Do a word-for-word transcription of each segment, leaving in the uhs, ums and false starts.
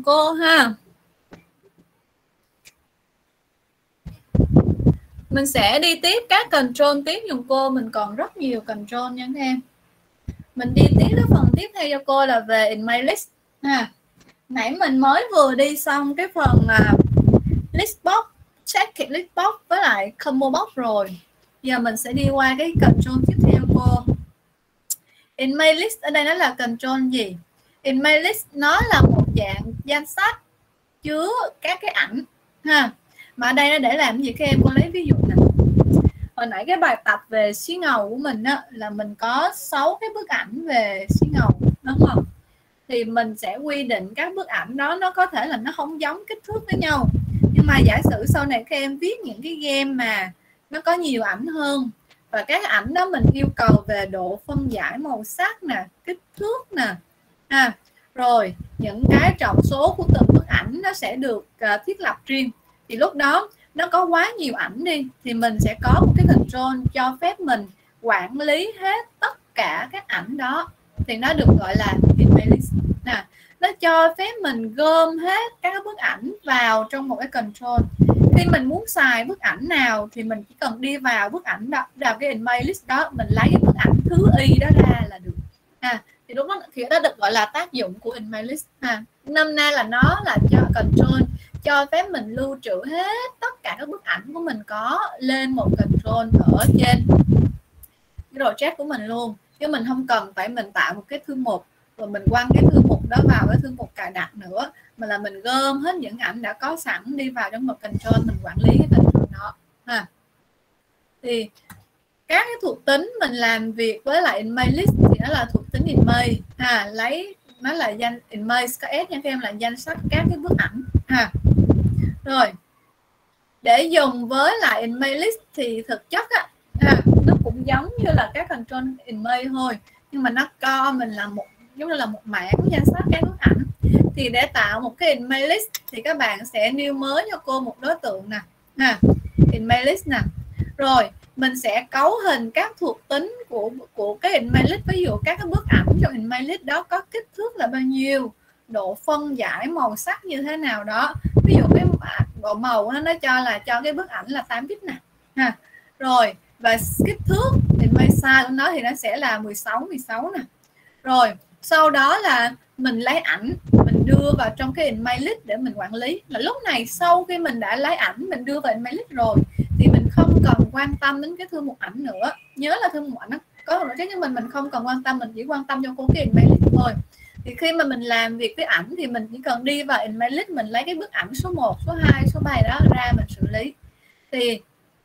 cô ha. Mình sẽ đi tiếp các control tiếp dùm cô, mình còn rất nhiều control nha các em. Mình đi tiếp cái phần tiếp theo cho cô là về in my list ha. Nãy mình mới vừa đi xong cái phần uh, list box, check list box với lại combo box rồi. Giờ mình sẽ đi qua cái control tiếp theo cô. In my list ở đây nó là control gì? In my list nó là một dạng danh sách chứa các cái ảnh ha. Mà ở đây nó để làm gì các em? Cô lấy ví dụ nè. Hồi nãy cái bài tập về xí ngầu của mình á, là mình có sáu cái bức ảnh về xí ngầu đúng không? Thì mình sẽ quy định các bức ảnh đó nó có thể là nó không giống kích thước với nhau. Nhưng mà giả sử sau này các em viết những cái game mà nó có nhiều ảnh hơn, và các ảnh đó mình yêu cầu về độ phân giải màu sắc nè, kích thước nè à, rồi những cái trọng số của từng bức ảnh nó sẽ được uh, thiết lập riêng. Thì lúc đó nó có quá nhiều ảnh đi thì mình sẽ có một cái control cho phép mình quản lý hết tất cả các ảnh đó, thì nó được gọi là in my list nè. Nó cho phép mình gom hết các bức ảnh vào trong một cái control. Khi mình muốn xài bức ảnh nào thì mình chỉ cần đi vào bức ảnh đó, vào cái in my list đó, mình lấy cái bức ảnh thứ y đó ra là được à. Thì lúc đó thì đó được gọi là tác dụng của in my list ha. Nôm na là nó là cho control cho phép mình lưu trữ hết tất cả các bức ảnh của mình có lên một control ở trên cái project của mình luôn, chứ mình không cần phải mình tạo một cái thư mục rồi mình quăng cái thư mục đó vào cái thư mục cài đặt nữa, mà là mình gom hết những ảnh đã có sẵn đi vào trong một control, mình quản lý cái control đó ha. Thì các cái thuộc tính mình làm việc với lại in my list thì nó là thuộc tính in my ha, lấy nó là danh in my có s nha các em, là danh sách các cái bức ảnh ha. Rồi để dùng với lại in my list thì thực chất á, à, nó cũng giống như là các control in my thôi, nhưng mà nó co mình là một giống như là một mảng danh sách các bức ảnh. Thì để tạo một cái in my list thì các bạn sẽ new mới cho cô một đối tượng nè ha, in my list nè. Rồi mình sẽ cấu hình các thuộc tính của của cái in my list, ví dụ các cái bức ảnh trong in my list đó có kích thước là bao nhiêu, độ phân giải màu sắc như thế nào đó. Ví dụ cái độ màu nó cho là cho cái bức ảnh là tám bit nè ha. Rồi và kích thước in my size của nó thì nó sẽ là mười sáu mười sáu nè. Rồi sau đó là mình lấy ảnh mình đưa vào trong cái in my list để mình quản lý. Là lúc này sau khi mình đã lấy ảnh mình đưa vào in my list rồi thì mình không cần quan tâm đến cái thư mục ảnh nữa. Nhớ là thư mục ảnh nó có một cái nhưng mình mình không cần quan tâm, mình chỉ quan tâm cho cô cái in my list thôi. Thì khi mà mình làm việc với ảnh thì mình chỉ cần đi vào in my list, mình lấy cái bức ảnh số một, số hai, số ba đó ra mình xử lý. Thì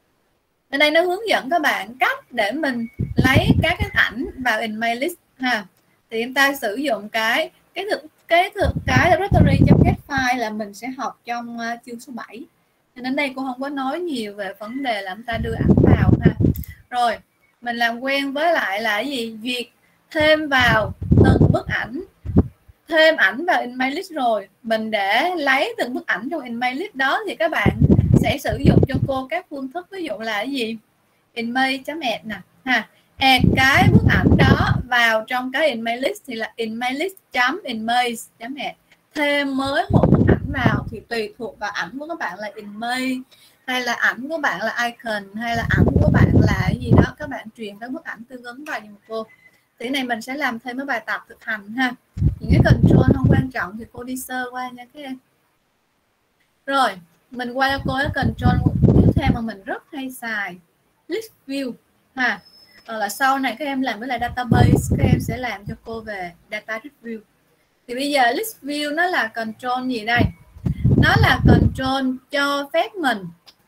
ở đây nó hướng dẫn các bạn cách để mình lấy các cái ảnh vào in my list ha. Thì chúng ta sử dụng cái cái thực cái thực cái directory.get file là mình sẽ học trong uh, chương số bảy. Cho nên đây cô không có nói nhiều về vấn đề là chúng ta đưa ảnh vào ha. Rồi mình làm quen với lại là cái gì, duyệt thêm vào từng bức ảnh, thêm ảnh vào in my list rồi mình để lấy từng bức ảnh trong in my list đó thì các bạn sẽ sử dụng cho cô các phương thức, ví dụ là cái gì, inmay.add nè ha, add cái bức ảnh đó vào trong cái in my list thì là in my list.inmay.add, thêm mới một bức ảnh vào thì tùy thuộc vào ảnh của các bạn là inmay hay là ảnh của bạn là icon hay là ảnh của bạn là cái gì đó, các bạn truyền các bức ảnh tương ứng vào cho cô. Thì này mình sẽ làm thêm mấy bài tập thực hành ha. Những cái control không quan trọng thì cô đi sơ qua nha các em. Rồi mình qua cho cô cái control tiếp theo mà mình rất hay xài, list view ha. Rồi là sau này các em làm với lại database, các em sẽ làm cho cô về data review. Thì bây giờ list view nó là control gì đây? Nó là control cho phép mình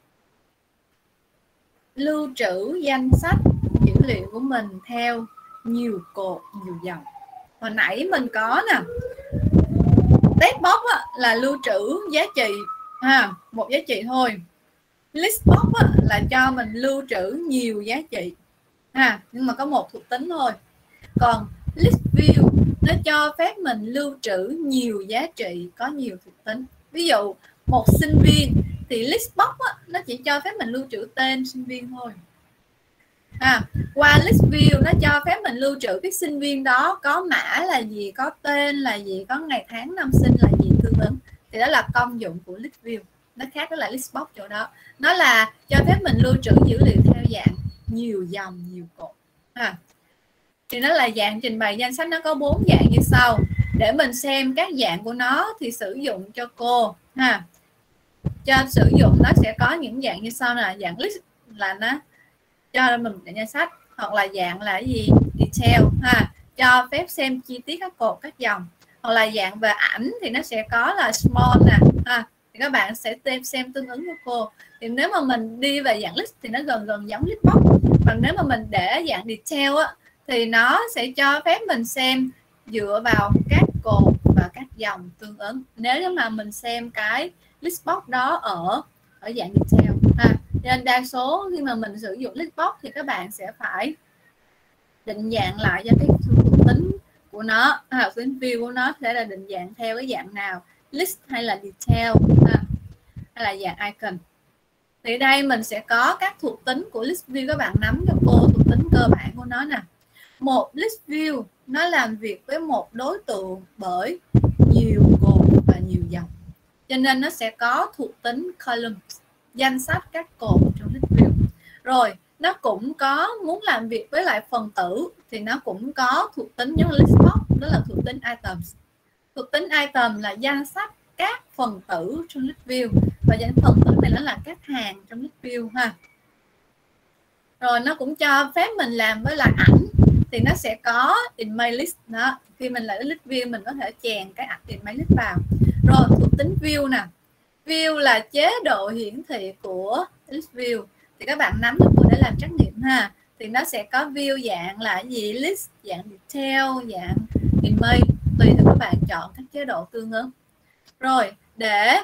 lưu trữ danh sách dữ liệu của mình theo nhiều cột, nhiều dòng. Hồi nãy mình có nè, text box á, là lưu trữ giá trị ha, một giá trị thôi. List box á, là cho mình lưu trữ nhiều giá trị ha, nhưng mà có một thuộc tính thôi. Còn list view nó cho phép mình lưu trữ nhiều giá trị có nhiều thuộc tính. Ví dụ một sinh viên thì list box á, nó chỉ cho phép mình lưu trữ tên sinh viên thôi. À, qua list view nó cho phép mình lưu trữ cái sinh viên đó có mã là gì, có tên là gì, có ngày tháng năm sinh là gì tương ứng. thì đó là công dụng của list view. Nó khác với lại list box chỗ đó, nó là cho phép mình lưu trữ dữ liệu theo dạng nhiều dòng nhiều cột ha. Thì nó là dạng trình bày danh sách, nó có bốn dạng như sau. Để mình xem các dạng của nó thì sử dụng cho cô ha. Cho sử dụng nó sẽ có những dạng như sau là dạng list là nó cho mình danh sách, hoặc là dạng là cái gì detail ha, cho phép xem chi tiết các cột các dòng, hoặc là dạng về ảnh thì nó sẽ có là small nè ha, thì các bạn sẽ xem, xem tương ứng với cô. Thì nếu mà mình đi về dạng list thì nó gần gần giống list box, còn nếu mà mình để dạng detail á thì nó sẽ cho phép mình xem dựa vào các cột và các dòng tương ứng, nếu như mà mình xem cái list box đó ở ở dạng detail ha. Nên đa số khi mà mình sử dụng list box thì các bạn sẽ phải định dạng lại cho cái thuộc tính của nó, thuộc tính view của nó sẽ là định dạng theo cái dạng nào, list hay là detail ha, hay là dạng icon. Thì đây mình sẽ có các thuộc tính của list view, các bạn nắm cho cô thuộc tính cơ bản của nó nè. Một list view nó làm việc với một đối tượng bởi nhiều cột và nhiều dòng, cho nên nó sẽ có thuộc tính column, danh sách các cột trong list view. Rồi nó cũng có muốn làm việc với lại phần tử thì nó cũng có thuộc tính giống list box, đó là thuộc tính items. Thuộc tính item là danh sách các phần tử trong list view, và danh phần tử này nó là các hàng trong list view ha. Rồi nó cũng cho phép mình làm với lại ảnh thì nó sẽ có image list đó. Khi mình lại list view mình có thể chèn cái ảnh image list vào. Rồi thuộc tính view nè, view là chế độ hiển thị của list view, thì các bạn nắm được cô để làm trắc nghiệm ha. Thì nó sẽ có view dạng là gì, list, dạng detail, dạng image, tùy theo các bạn chọn các chế độ tương ứng. Rồi để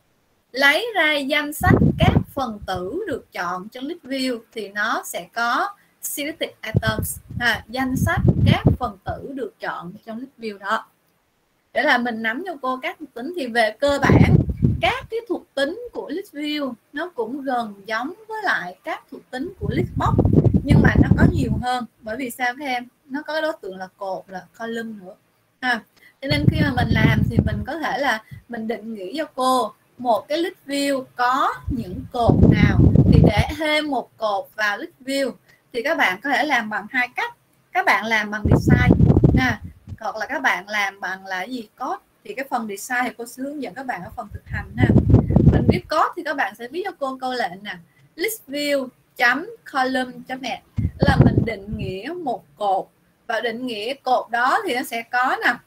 lấy ra danh sách các phần tử được chọn trong list view thì nó sẽ có selected items ha, danh sách các phần tử được chọn trong list view đó. Để là mình nắm cho cô các thuộc tính thì về cơ bản các cái thuộc tính của list view nó cũng gần giống với lại các thuộc tính của list box, nhưng mà nó có nhiều hơn. Bởi vì sao các em? Nó có đối tượng là cột, là column nữa ha. Cho nên khi mà mình làm thì mình có thể là mình định nghĩa cho cô một cái list view có những cột nào, thì để thêm một cột vào list view thì các bạn có thể làm bằng hai cách. Các bạn làm bằng design ha, hoặc là các bạn làm bằng là gì, code. Thì cái phần design thì cô sẽ hướng dẫn các bạn ở phần thực hành ha. Mình viết code thì các bạn sẽ viết cho cô câu lệnh nè, list view chấm column chấm net là mình định nghĩa một cột, và định nghĩa cột đó thì nó sẽ có nè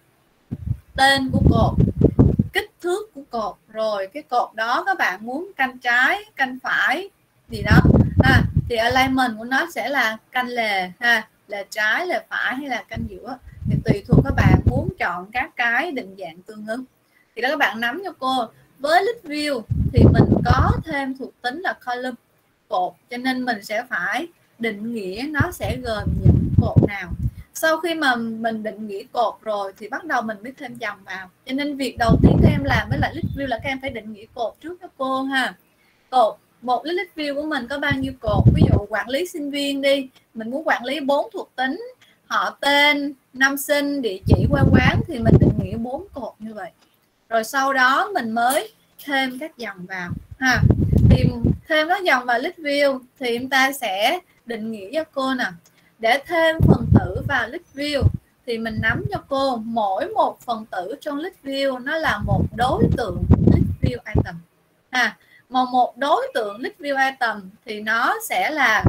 tên của cột, kích thước của cột, rồi cái cột đó các bạn muốn canh trái canh phải gì đó ha, thì alignment của nó sẽ là canh lề ha, lề trái lề phải hay là canh giữa, thì tùy thuộc các bạn muốn chọn các cái định dạng tương ứng. Thì đó các bạn nắm cho cô. Với list view thì mình có thêm thuộc tính là column, cột, cho nên mình sẽ phải định nghĩa nó sẽ gồm những cột nào. Sau khi mà mình định nghĩa cột rồi thì bắt đầu mình mới thêm dòng vào, cho nên việc đầu tiên các em làm với lại list view là các em phải định nghĩa cột trước cho cô ha. Cột, một list view của mình có bao nhiêu cột? Ví dụ quản lý sinh viên đi, mình muốn quản lý bốn thuộc tính, họ tên, năm sinh, địa chỉ, quê quán, thì mình định nghĩa bốn cột như vậy. Rồi sau đó mình mới thêm các dòng vào ha. Thì thêm các dòng vào list view thì chúng ta sẽ định nghĩa cho cô nè. Để thêm phần tử vào list view thì mình nắm cho cô mỗi một phần tử trong list view nó là một đối tượng list view item ha. Mà một đối tượng list view item thì nó sẽ là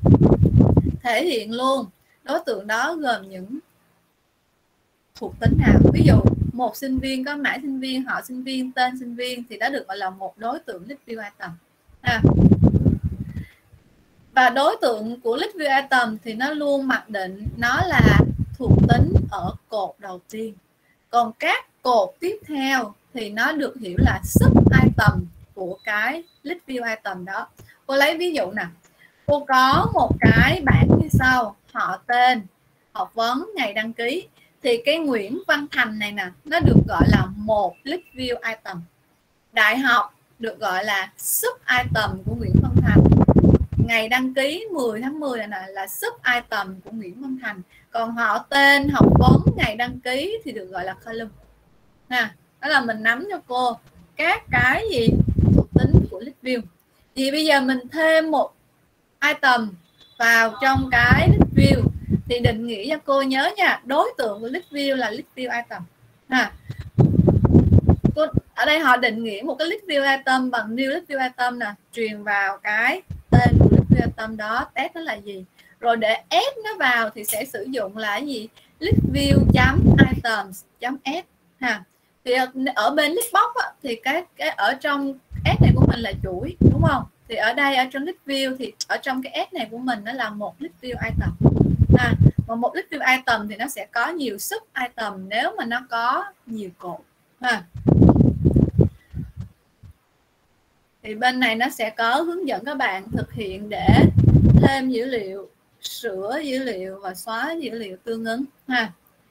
thể hiện luôn đối tượng đó gồm những thuộc tính nào. Ví dụ một sinh viên có mã sinh viên, họ sinh viên, tên sinh viên thì đó được gọi là một đối tượng list view item ha. Và đối tượng của list view item thì nó luôn mặc định nó là thuộc tính ở cột đầu tiên. Còn các cột tiếp theo thì nó được hiểu là sub item của cái list view item đó. Cô lấy ví dụ nè. Cô có một cái bảng như sau, họ tên, học vấn, ngày đăng ký. Thì cái Nguyễn Văn Thành này nè, nó được gọi là một list view item. Đại học được gọi là sub item của Nguyễn Văn Thành. Ngày đăng ký mười tháng mười này nè là sub item của Nguyễn Văn Thành. Còn họ tên, học vấn, ngày đăng ký thì được gọi là column ha. Đó là mình nắm cho cô các cái gì thuộc tính của list view. Thì bây giờ mình thêm một item vào trong cái list view thì định nghĩa cho cô nhớ nha, đối tượng của list view là list view item ha. Cô, ở đây họ định nghĩa một cái list view item bằng new list view item nè, truyền vào cái tên của list view item đó, test nó là gì, rồi để add nó vào thì sẽ sử dụng là cái gì, list view chấm items chấm add ha. Thì ở bên list box á, thì cái cái ở trong add này của mình là chuỗi đúng không, thì ở đây ở trong list view thì ở trong cái add này của mình nó là một list view item ha. Và một list view item thì nó sẽ có nhiều sub item nếu mà nó có nhiều cột ha. Thì bên này nó sẽ có hướng dẫn các bạn thực hiện để thêm dữ liệu, sửa dữ liệu và xóa dữ liệu tương ứng ha.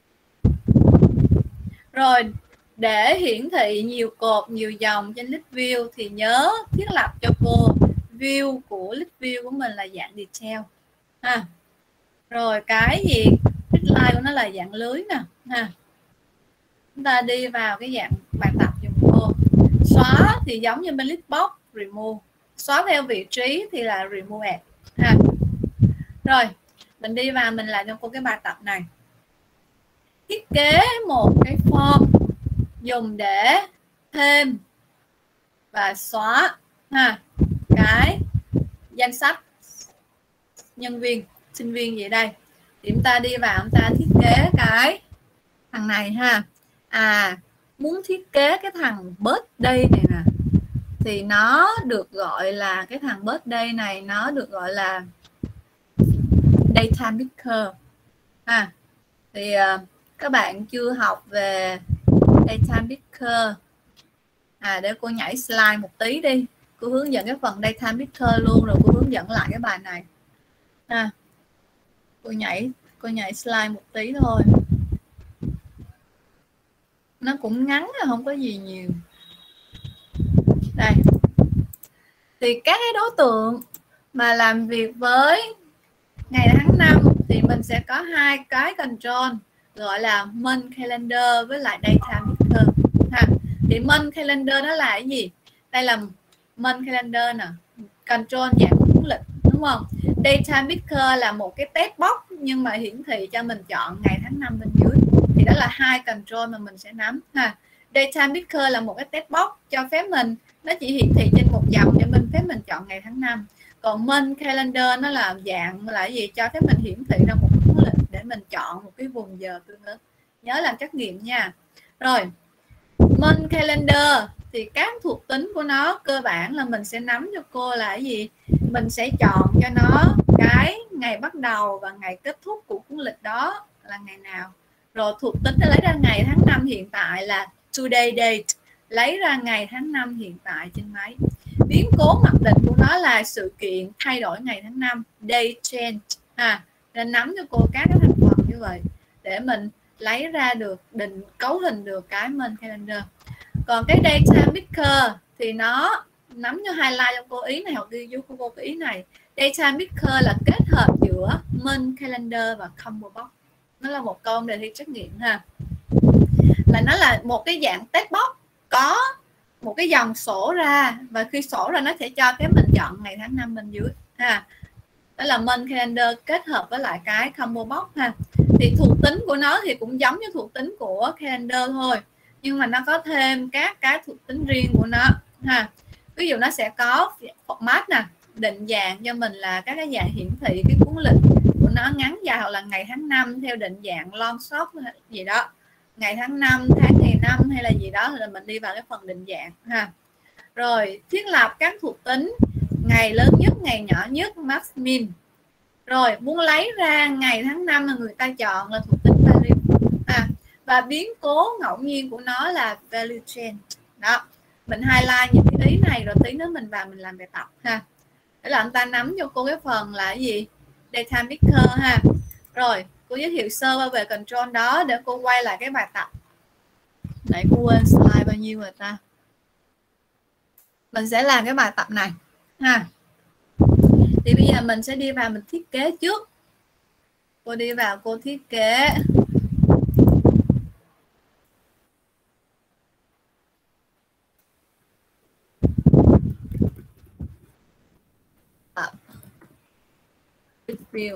Rồi để hiển thị nhiều cột, nhiều dòng trên list view thì nhớ thiết lập cho cô view của list view của mình là dạng detail ha. Rồi cái gì list line của nó là dạng lưới nè ha. Chúng ta đi vào cái dạng bài tập dùng cô. Xóa thì giống như bên list box, remove. Xóa theo vị trí thì là remove add ha. Rồi mình đi vào mình làm cho cô cái bài tập này. Thiết kế một cái form dùng để thêm và xóa ha cái danh sách nhân viên, sinh viên gì đây. Thì chúng ta đi vào chúng ta thiết kế cái thằng này ha. À muốn thiết kế cái thằng birthday này nè thì nó được gọi là cái thằng birthday này nó được gọi là data picker ha. Thì uh, các bạn chưa học về data picker à, để cô nhảy slide một tí đi, cô hướng dẫn cái phần data picker luôn rồi cô hướng dẫn lại cái bài này ha. Cô nhảy cô nhảy slide một tí thôi, nó cũng ngắn không có gì nhiều. Đây thì các cái đối tượng mà làm việc với ngày tháng năm thì mình sẽ có hai cái control gọi là month calendar với lại data picker ha. Thì month calendar nó là cái gì, đây là month calendar nè, control dạng cuốn lịch đúng không. Data picker là một cái text box nhưng mà hiển thị cho mình chọn ngày tháng năm bên dưới. Thì đó là hai control mà mình sẽ nắm ha. Data picker là một cái text box cho phép mình, nó chỉ hiển thị trên một dòng cho mình phép mình chọn ngày tháng năm. Còn month calendar nó là dạng là gì, cho phép mình hiển thị ra một cuốn lịch để mình chọn một cái vùng giờ tương ứng. Nhớ làm trắc nghiệm nha. Rồi month calendar thì các thuộc tính của nó cơ bản là mình sẽ nắm cho cô là cái gì, mình sẽ chọn cho nó cái ngày bắt đầu và ngày kết thúc của cuốn lịch đó là ngày nào. Rồi thuộc tính nó lấy ra ngày tháng năm hiện tại là today date, lấy ra ngày tháng năm hiện tại trên máy. Biến cố mặc định của nó là sự kiện thay đổi ngày tháng năm, day change ha. Nên nắm cho cô các cái thành phần như vậy để mình lấy ra được, định cấu hình được cái month calendar. Còn cái data picker thì nó nắm cho highlight cho cô ý này, hoặc ghi chú của cô cái ý này. Data picker là kết hợp giữa month calendar và combo box. Nó là một câu đề thi trắc nghiệm ha. Là nó là một cái dạng text box có một cái dòng sổ ra, và khi sổ ra nó sẽ cho cái mình chọn ngày tháng năm bên dưới ha. Đó là month calendar kết hợp với lại cái combo box ha. Thì thuộc tính của nó thì cũng giống như thuộc tính của calendar thôi, nhưng mà nó có thêm các cái thuộc tính riêng của nó ha. Ví dụ nó sẽ có format nè, định dạng cho mình là các cái dạng hiển thị cái cuốn lịch của nó ngắn dài, hoặc là ngày tháng năm theo định dạng long short gì đó, ngày tháng năm, tháng ngày năm hay là gì đó, là mình đi vào cái phần định dạng ha. Rồi thiết lập các thuộc tính ngày lớn nhất, ngày nhỏ nhất, max min. Rồi muốn lấy ra ngày tháng năm mà người ta chọn là thuộc tính value ha. Và biến cố ngẫu nhiên của nó là value change. Đó, mình highlight những cái ý này rồi tí nữa mình vào mình làm bài tập ha. Để làm ta nắm cho cô cái phần là cái gì, data picker ha. Rồi cô giới thiệu sơ qua về control đó để cô quay lại cái bài tập. Nãy cô quên slide bao nhiêu rồi ta. Mình sẽ làm cái bài tập này ha. Thì bây giờ mình sẽ đi vào mình thiết kế trước. Cô đi vào cô thiết kế. view.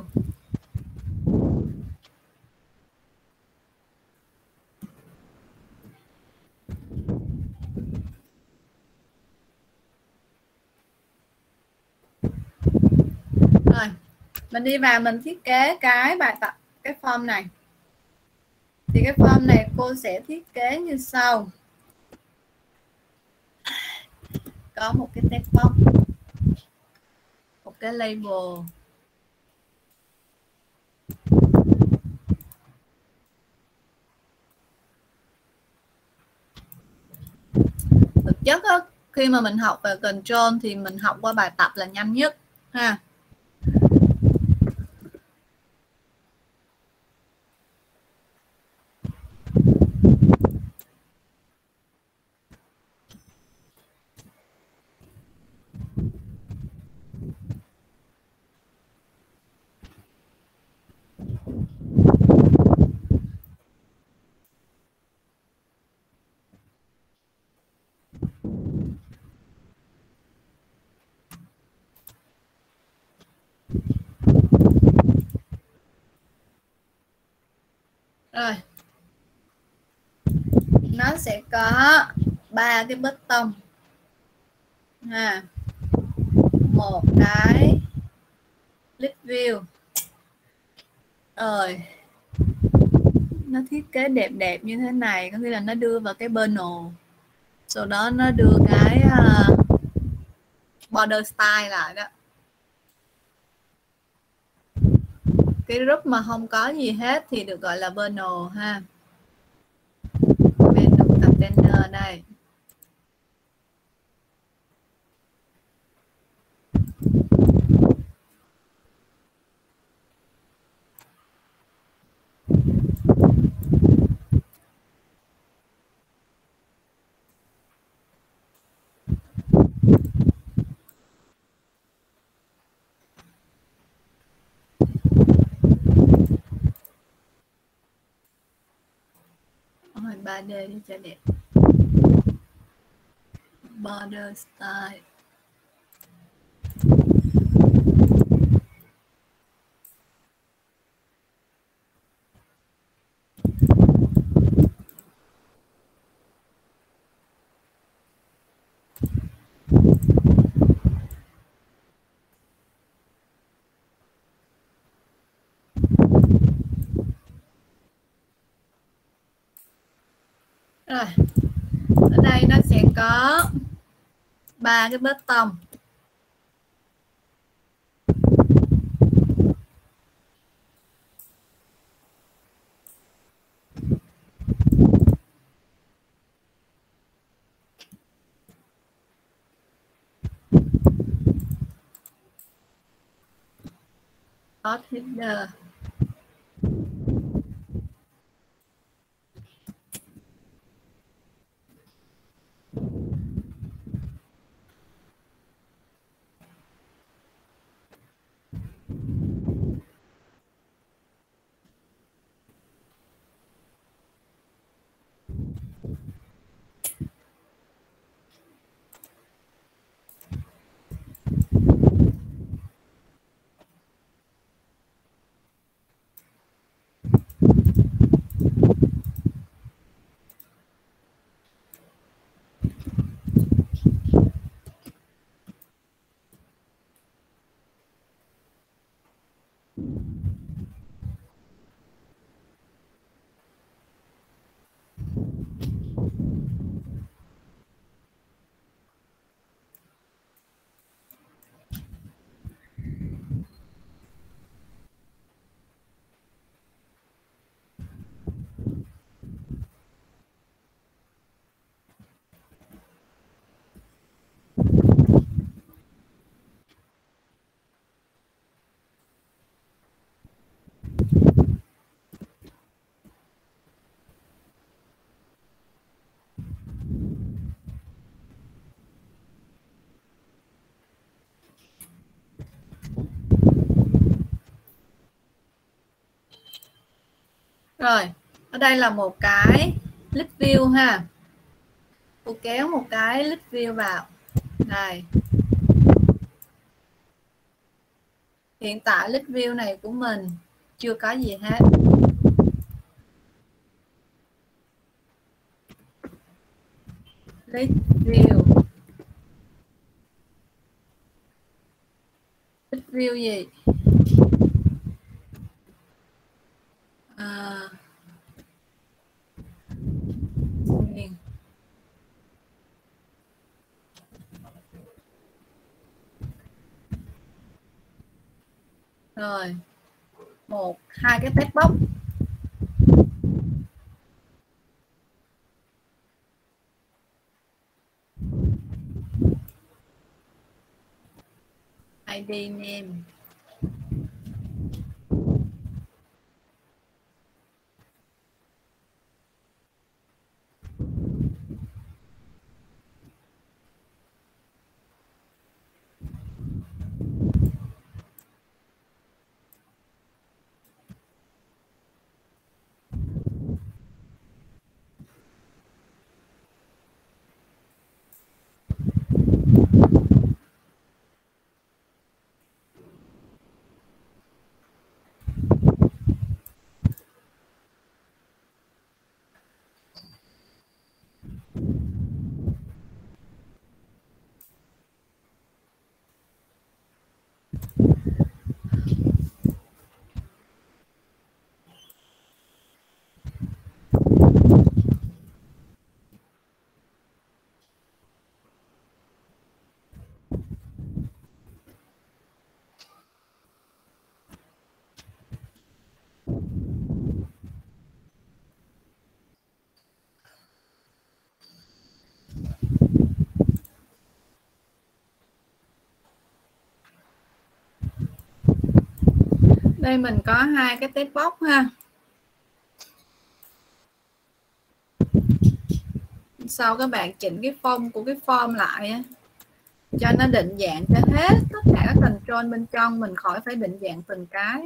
Rồi, mình đi vào mình thiết kế cái bài tập, cái form này. Thì cái form này cô sẽ thiết kế như sau. Có một cái text box, một cái label, thực chất á, khi mà mình học về control thì mình học qua bài tập là nhanh nhất ha. Rồi, nó sẽ có ba cái button ha, một cái list view. Rồi, nó thiết kế đẹp đẹp như thế này, có nghĩa là nó đưa vào cái panel, sau đó nó đưa cái uh, border style lại đó. Cái group mà không có gì hết thì được gọi là panel ha. Menu container đây. Rồi ba D đi cho đẹp. Border style. Rồi, ở đây nó sẽ có ba cái button. Hot header. Rồi, ở đây là một cái list view ha. Cô kéo một cái list view vào. Này. Hiện tại list view này của mình chưa có gì hết. List view. List view gì? À, rồi một hai cái text box. i đê name. Đây mình có hai cái text box ha. Sau các bạn chỉnh cái form của cái form lại á, cho nó định dạng cho hết tất cả các control bên trong, mình khỏi phải định dạng từng cái.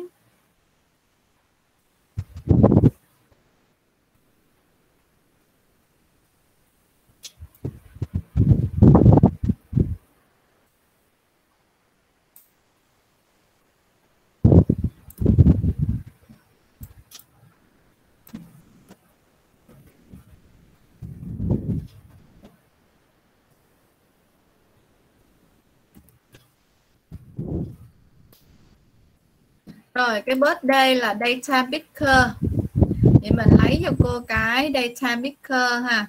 Rồi cái birthday là data picker. Thì mình lấy cho cô cái data picker ha.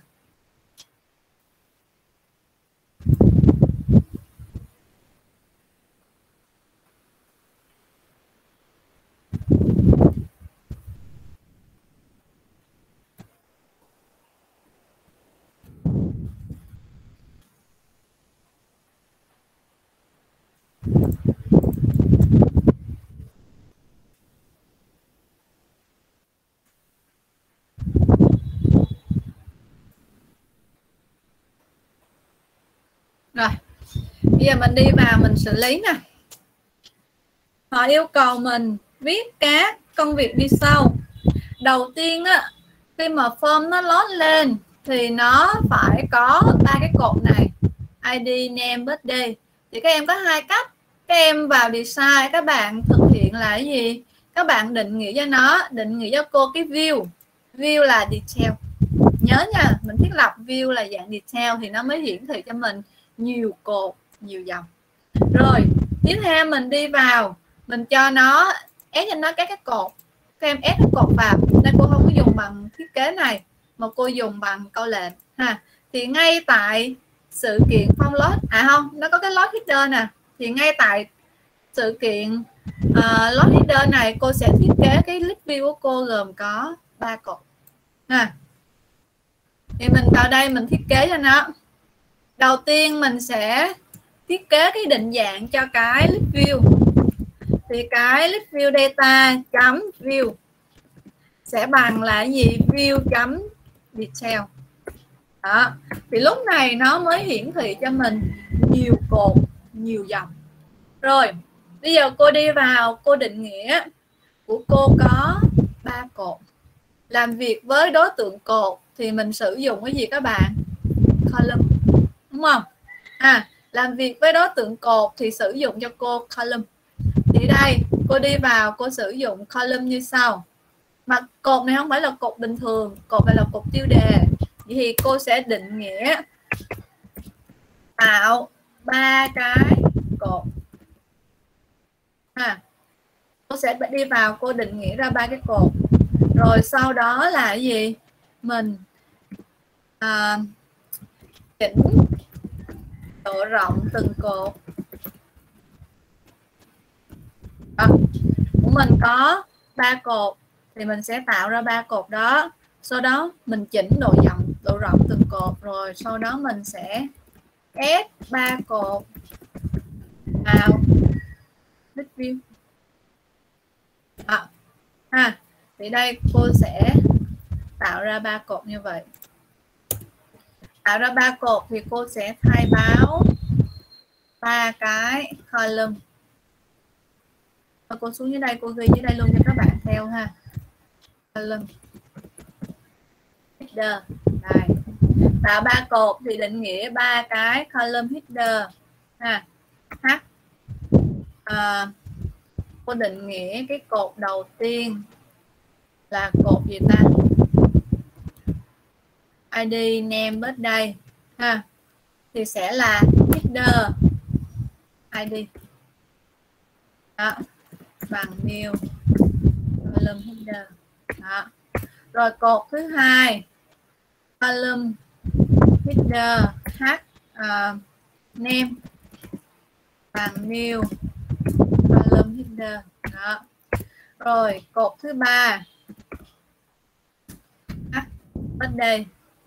Rồi bây giờ mình đi vào mình xử lý nè. Họ yêu cầu mình viết các công việc đi sau. Đầu tiên á, khi mà form nó load lên thì nó phải có ba cái cột này, i đê, name, birthday. Thì các em có hai cách. Các em vào design các bạn thực hiện là cái gì? Các bạn định nghĩa cho nó, định nghĩa cho cô cái view. View là detail. Nhớ nha, mình thiết lập view là dạng detail thì nó mới hiển thị cho mình nhiều cột, nhiều dòng. Rồi tiếp theo mình đi vào, mình cho nó ép cho nó các cái cột. Các em ép cái cột vào. Đây cô không có dùng bằng thiết kế này mà cô dùng bằng câu lệnh ha. Thì ngay tại sự kiện phong load, à không, nó có cái load header nè. Thì ngay tại sự kiện uh, load header này cô sẽ thiết kế cái list view của cô gồm có ba cột ha. Thì mình vào đây mình thiết kế cho nó. Đầu tiên mình sẽ thiết kế cái định dạng cho cái list view. Thì cái list view data chấm view sẽ bằng là gì? View chấm detail. Đó. Thì lúc này nó mới hiển thị cho mình nhiều cột, nhiều dòng. Rồi bây giờ cô đi vào cô định nghĩa của cô có ba cột. Làm việc với đối tượng cột thì mình sử dụng cái gì các bạn? Column, đúng không? À, làm việc với đối tượng cột thì sử dụng cho cô column. Thì đây cô đi vào, cô sử dụng column như sau. Mà cột này không phải là cột bình thường, cột này là cột tiêu đề. Vậy thì cô sẽ định nghĩa tạo ba cái cột. À, cô sẽ đi vào, cô định nghĩa ra ba cái cột. Rồi sau đó là cái gì? Mình à, chỉnh độ rộng từng cột. À, của mình có ba cột thì mình sẽ tạo ra ba cột đó. Sau đó mình chỉnh độ rộng độ rộng từng cột, rồi sau đó mình sẽ ép ba cột vào list view. À, ha, thì đây cô sẽ tạo ra ba cột như vậy. Tạo ra ba cột thì cô sẽ khai báo ba cái column. Và cô xuống dưới đây, cô ghi dưới đây luôn cho các bạn theo ha. Column header. Đây. Tạo ba cột thì định nghĩa ba cái column header ha. H. À, cô định nghĩa cái cột đầu tiên là cột gì ta? i đê name birthday ha, thì sẽ là header i đê đó, bằng new column header đó. Rồi cột thứ hai column header h uh, name bằng new column header đó. Rồi cột thứ ba h birthday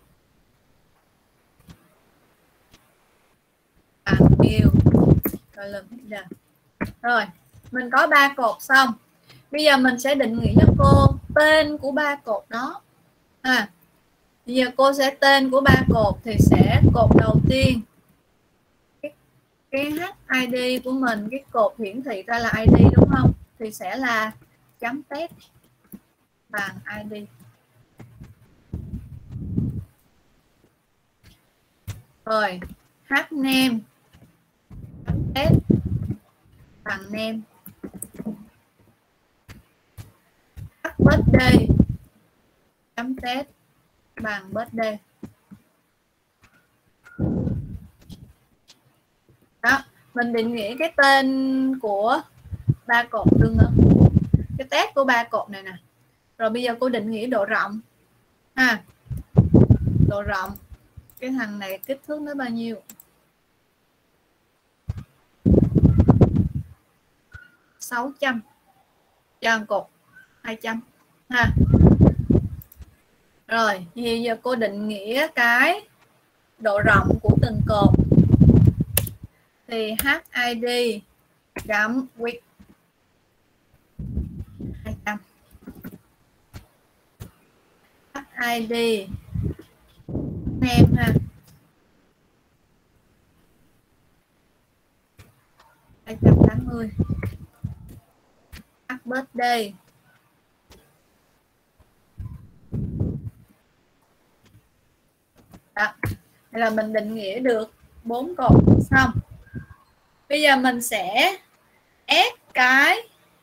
bằng new column header. Rồi mình có ba cột xong, bây giờ mình sẽ định nghĩa cho cô tên của ba cột đó. À, bây giờ cô sẽ tên của ba cột thì sẽ cột đầu tiên cái, cái hát i đê của mình, cái cột hiển thị ra là i đê đúng không, thì sẽ là chấm test bằng i đê. Rồi h name chấm test bằng name. H birthday chấm test bằng birthday. Đó, mình định nghĩa cái tên của ba cột tương ứng, cái test của ba cột này nè. Rồi bây giờ cô định nghĩa độ rộng ha. Độ rộng cái thằng này kích thước nó bao nhiêu? sáu trăm cho cột hai trăm ha. Rồi bây giờ cô định nghĩa cái độ rộng của từng cột thì hát i đê chấm width hai trăm, hát i đê name ha hai trăm tám mươi, h birthday đó. Đây là mình định nghĩa được bốn cột xong. Bây giờ mình sẽ ép cái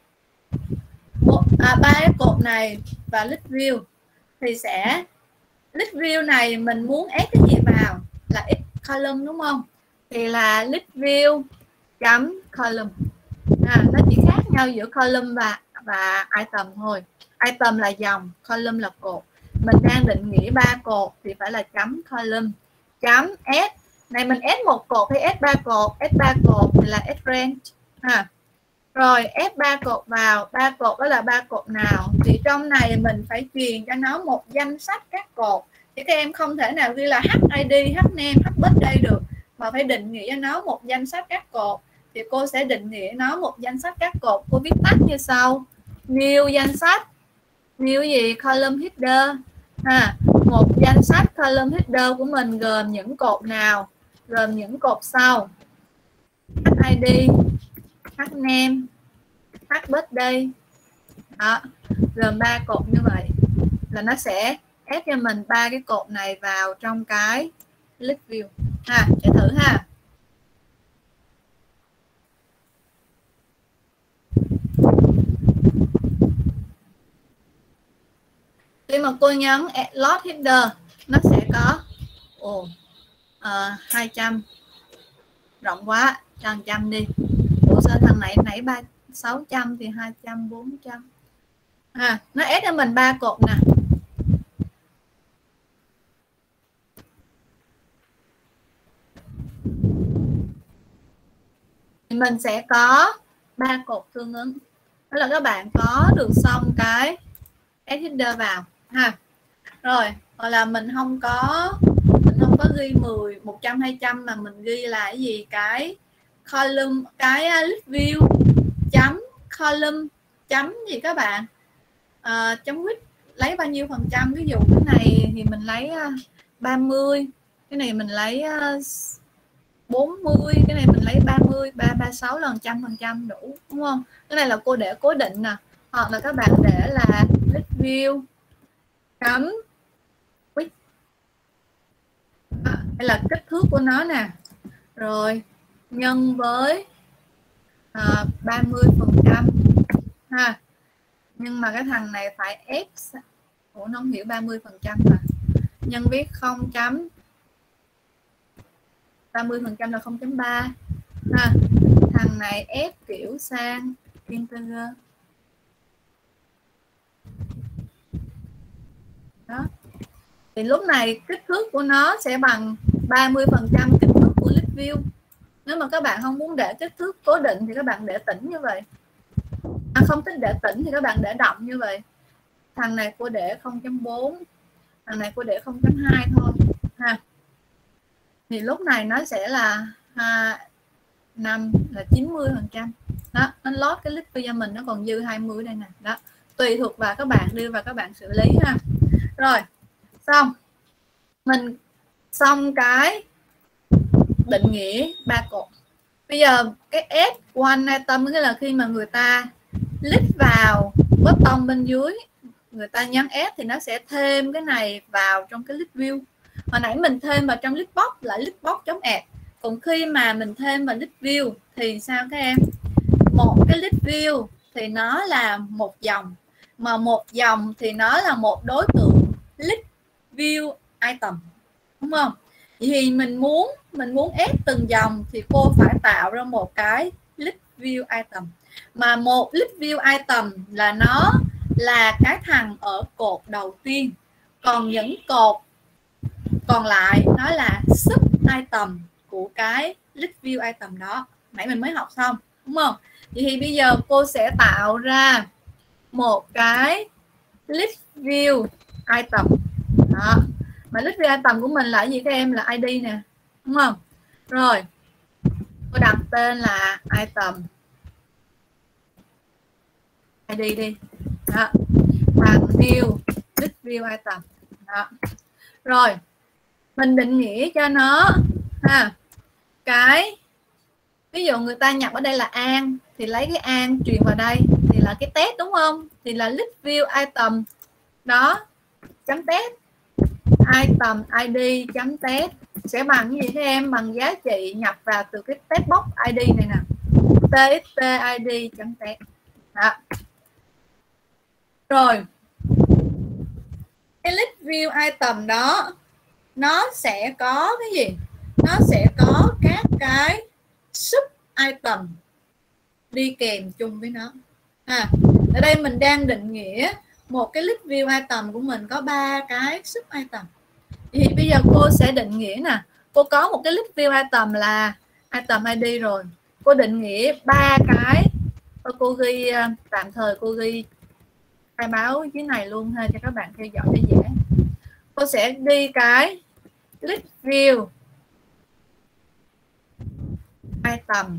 à, ba cái cột này vào list view thì sẽ list view này mình muốn ép cái gì vào là x column đúng không, thì là list view chấm column. À, nó chỉ khác nhau giữa column và và item thôi. Item là dòng, column là cột. Mình đang định nghĩa ba cột thì phải là chấm column chấm s. Này mình s một cột hay s ba cột? S ba cột thì là s range ha. Rồi ép ba cột vào, ba cột đó là ba cột nào? Thì trong này mình phải truyền cho nó một danh sách các cột. Thì các em không thể nào ghi là hát i đê, hname, hbirthday được, mà phải định nghĩa cho nó một danh sách các cột. Thì cô sẽ định nghĩa nó một danh sách các cột. Cô viết tắt như sau: new danh sách, new gì? Column header ha. Một danh sách column header của mình gồm những cột nào? Gồm những cột sau: hát i đê, hname, hbirthday đó, gồm ba cột như vậy là nó sẽ ép cho mình ba cái cột này vào trong cái list view ha. Để thử ha. mà cô nhấn load header nó sẽ có ồ uh, hai trăm, rộng quá, cho một trăm đi. Ủa sao thằng này nãy ba sáu trăm thì hai trăm, bốn trăm. À, nó ép cho mình ba cột nè. Thì mình sẽ có ba cột tương ứng. Đó là các bạn có được xong cái header vào ha. Rồi, hoặc là mình không có mình không có ghi mười, một trăm, hai trăm mà mình ghi là cái gì, cái column, cái list view chấm column chấm gì các bạn, à, chấm width lấy bao nhiêu phần trăm. Ví dụ cái này thì mình lấy ba mươi, cái này mình lấy bốn mươi, cái này mình lấy ba mươi, ba ba sáu là một trăm phần trăm đủ, đúng không? Cái này là cô để cố định nè, hoặc là các bạn để là list view chấm width, à, hay là kích thước của nó nè, rồi nhân với à, ba mươi phần trăm ha. Nhưng mà cái thằng này phải ép, ủa nó không hiểu ba mươi phần trăm mà, nhân với không chấm ba mươi phần trăm là không chấm ba ha. Thằng này ép kiểu sang integer đó, thì lúc này kích thước của nó sẽ bằng ba mươi phần trăm kích thước của list view. Nếu mà các bạn không muốn để kích thước cố định thì các bạn để tĩnh như vậy, à, không thích để tĩnh thì các bạn để động như vậy. Thằng này cô để không chấm bốn, thằng này cô để không chấm hai thôi ha. Thì lúc này nó sẽ là ha, năm là chín mươi phần trăm đó, nó lót cái list view cho mình, nó còn dư hai mươi đây nè. Đó, tùy thuộc vào các bạn đưa vào các bạn xử lý ha. Rồi xong, mình xong cái định nghĩa ba cột. Bây giờ cái add one item nghĩa là khi mà người ta click vào button bên dưới, người ta nhấn add thì nó sẽ thêm cái này vào trong cái list view. Hồi nãy mình thêm vào trong list box là list box chấm add. Còn khi mà mình thêm vào list view thì sao các em? Một cái list view thì nó là một dòng, mà một dòng thì nó là một đối tượng list view item, đúng không? Thì mình muốn mình muốn ép từng dòng thì cô phải tạo ra một cái list view item, mà một list view item là nó là cái thằng ở cột đầu tiên, còn những cột còn lại nó là sub item của cái list view item đó. Nãy mình mới học xong, đúng không? Vậy thì bây giờ cô sẽ tạo ra một cái list view item đó. Mà list view item của mình là gì các em? Là i đê nè, đúng không? Rồi cô đặt tên là item i đê đi đó, bằng new list view item đó. Rồi mình định nghĩa cho nó ha, cái ví dụ người ta nhập ở đây là An thì lấy cái An truyền vào đây thì là cái test, đúng không? Thì là list view item đó chấm test, item id chấm test sẽ bằng cái gì các em? Bằng giá trị nhập vào từ cái test box id này nè, txt id chấm test đó. Rồi cái list view item đó nó sẽ có cái gì? Nó sẽ có các cái sub item đi kèm chung với nó. À, ở đây mình đang định nghĩa một cái list view item của mình có ba cái sub item. Thì bây giờ cô sẽ định nghĩa nè, cô có một cái list view item là item i đê rồi, cô định nghĩa ba cái, cô ghi tạm thời cô ghi khai báo dưới này luôn ha cho các bạn theo dõi cho dễ. Cô sẽ đi cái list view item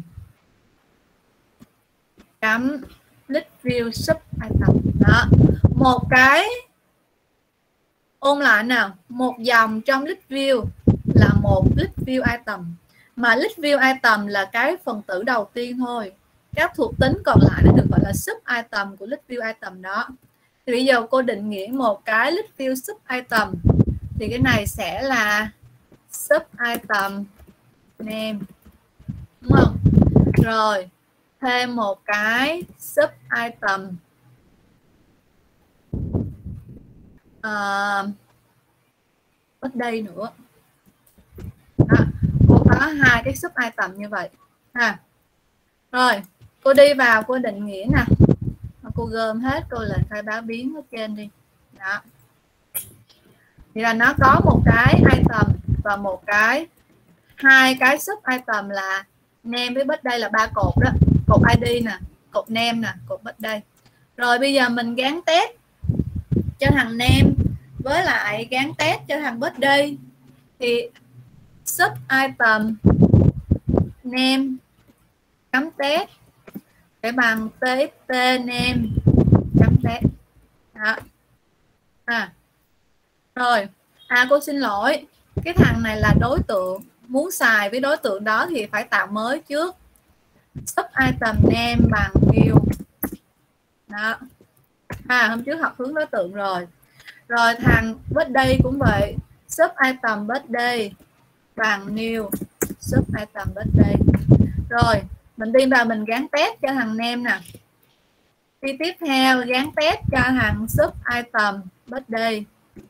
chấm list view sub item đó. Một cái ôn lại nào, một dòng trong list view là một list view item, mà list view item là cái phần tử đầu tiên thôi, các thuộc tính còn lại nó được gọi là sub item của list view item đó. Thì bây giờ cô định nghĩa một cái list view sub item thì cái này sẽ là sub item name, đúng không? Rồi thêm một cái sub item uh, birthday nữa. Đó, cô có hai cái sub item như vậy ha. Rồi cô đi vào cô định nghĩa nè, cô gom hết câu lệnh khai báo biến ở trên đi. Đó, thì là nó có một cái item và một cái hai cái sub item là name với birthday là ba cột đó, cột i đê nè, cột name nè, cột birthday. Rồi bây giờ mình gắn test cho thằng name với lại gắn test cho thằng birthday, thì sub item name chấm test để bằng txt name chấm test. Đó. À. Rồi, à cô xin lỗi, cái thằng này là đối tượng, muốn xài với đối tượng đó thì phải tạo mới trước. Sub item name bằng new. Đó. À, hôm trước học hướng đối tượng rồi. Rồi thằng birthday cũng vậy, sub item birthday bằng new sub item birthday. Rồi mình đi vào mình gắn test cho thằng name nè. Thì tiếp theo gắn test cho thằng sub item birthday.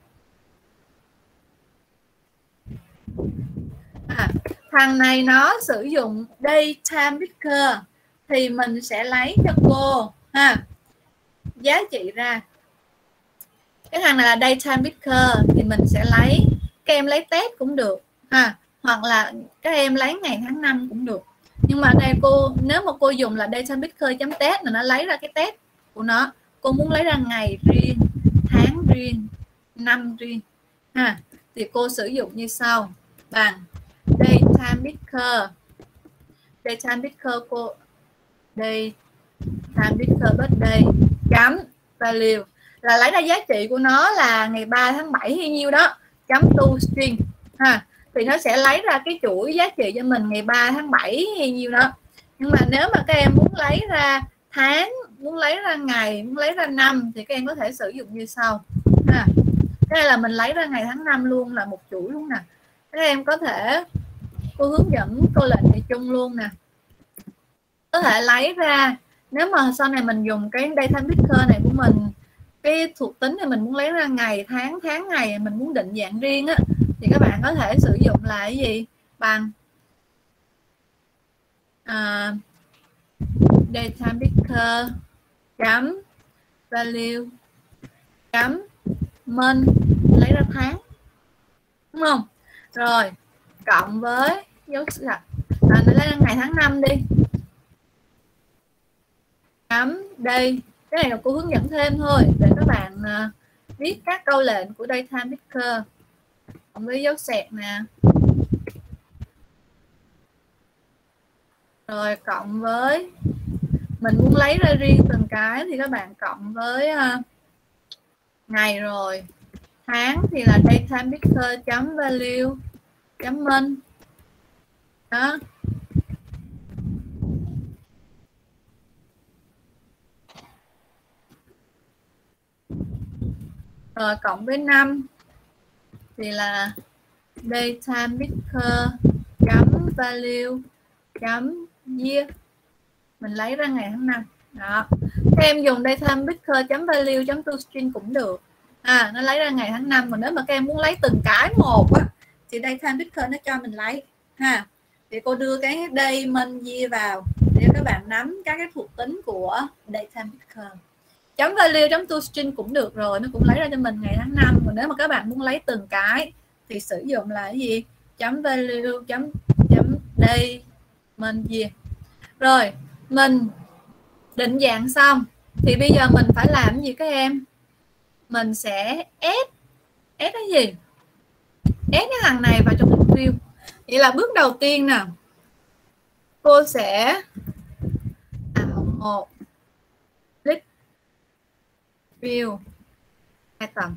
À, thằng này nó sử dụng daytime picker thì mình sẽ lấy cho cô ha giá trị ra. Cái thằng này là daytime picker thì mình sẽ lấy, các em lấy test cũng được ha, hoặc là các em lấy ngày tháng năm cũng được. Nhưng mà đây cô, nếu mà cô dùng là daytime picker chấm test là nó lấy ra cái test của nó. Cô muốn lấy ra ngày riêng, tháng riêng, năm riêng ha, thì cô sử dụng như sau, bằng daytime picker daytime picker cô daytime picker birthday chấm value là lấy ra giá trị của nó là ngày ba tháng bảy hay nhiêu đó, chấm to string ha, thì nó sẽ lấy ra cái chuỗi giá trị cho mình ngày ba tháng bảy hay nhiêu đó. Nhưng mà nếu mà các em muốn lấy ra tháng, muốn lấy ra ngày, muốn lấy ra năm thì các em có thể sử dụng như sau ha. Cái này là mình lấy ra ngày tháng năm luôn, là một chuỗi luôn nè. Các em có thể, cô hướng dẫn câu lệnh này chung luôn nè, có thể lấy ra, nếu mà sau này mình dùng cái daytime picker này của mình, cái thuộc tính này mình muốn lấy ra ngày tháng, tháng ngày mình muốn định dạng riêng á, thì các bạn có thể sử dụng là cái gì, bằng uh, daytime picker chấm value chấm month, lấy ra tháng, đúng không? Rồi cộng với dấu sạch là nó lấy ra ngày tháng năm đi, chấm đây, cái này là cô hướng dẫn thêm thôi để các bạn uh, viết các câu lệnh của daytime picker cộng với dấu sẹt nè. Rồi cộng với, mình muốn lấy ra riêng từng cái thì các bạn cộng với uh, ngày, rồi tháng thì là daytime picker chấm value chấm month. Đó. Rồi cộng với năm thì là daytime picker chấm value chấm year, mình lấy ra ngày tháng năm. Đó. Các em dùng daytime picker chấm value chấm toString cũng được. À, nó lấy ra ngày tháng năm. Còn nếu mà các em muốn lấy từng cái một á, thì daytime picker nó cho mình lấy ha. Thì cô đưa cái day month year vào để các bạn nắm các cái thuộc tính của daytime picker. Chấm value chấm toString cũng được, rồi nó cũng lấy ra cho mình ngày tháng năm. Còn nếu mà các bạn muốn lấy từng cái thì sử dụng là cái gì, chấm value chấm chấm day month year. Rồi mình định dạng xong thì bây giờ mình phải làm gì các em? Mình sẽ ép ép cái gì, ép cái thằng này vào trong list view. Vậy là bước đầu tiên nè, cô sẽ tạo một list view item,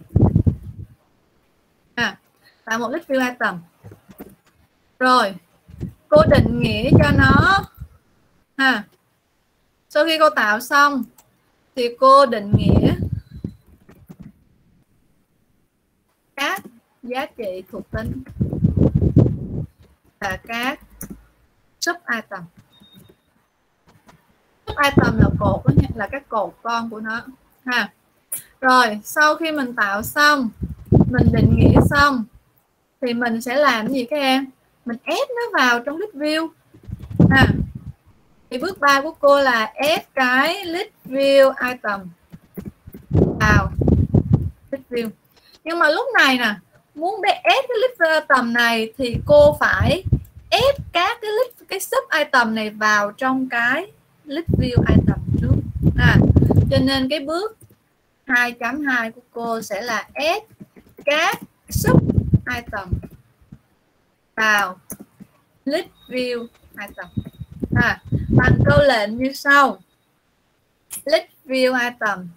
à, tạo một list view item. Rồi cô định nghĩa cho nó ha. Sau khi cô tạo xong thì cô định nghĩa các giá trị thuộc tính và các sub item. Sub item là cột, là các cột con của nó ha. Rồi sau khi mình tạo xong, mình định nghĩa xong thì mình sẽ làm gì các em? Mình ép nó vào trong list view. À, thì bước ba của cô là ép cái list view item vào list view. Nhưng mà lúc này nè, muốn để ép cái list item này thì cô phải ép các cái list cái sub item này vào trong cái list view item trước. À, cho nên cái bước hai chấm hai của cô sẽ là ép các sub item vào list view item. À, bằng câu lệnh như sau: list view item,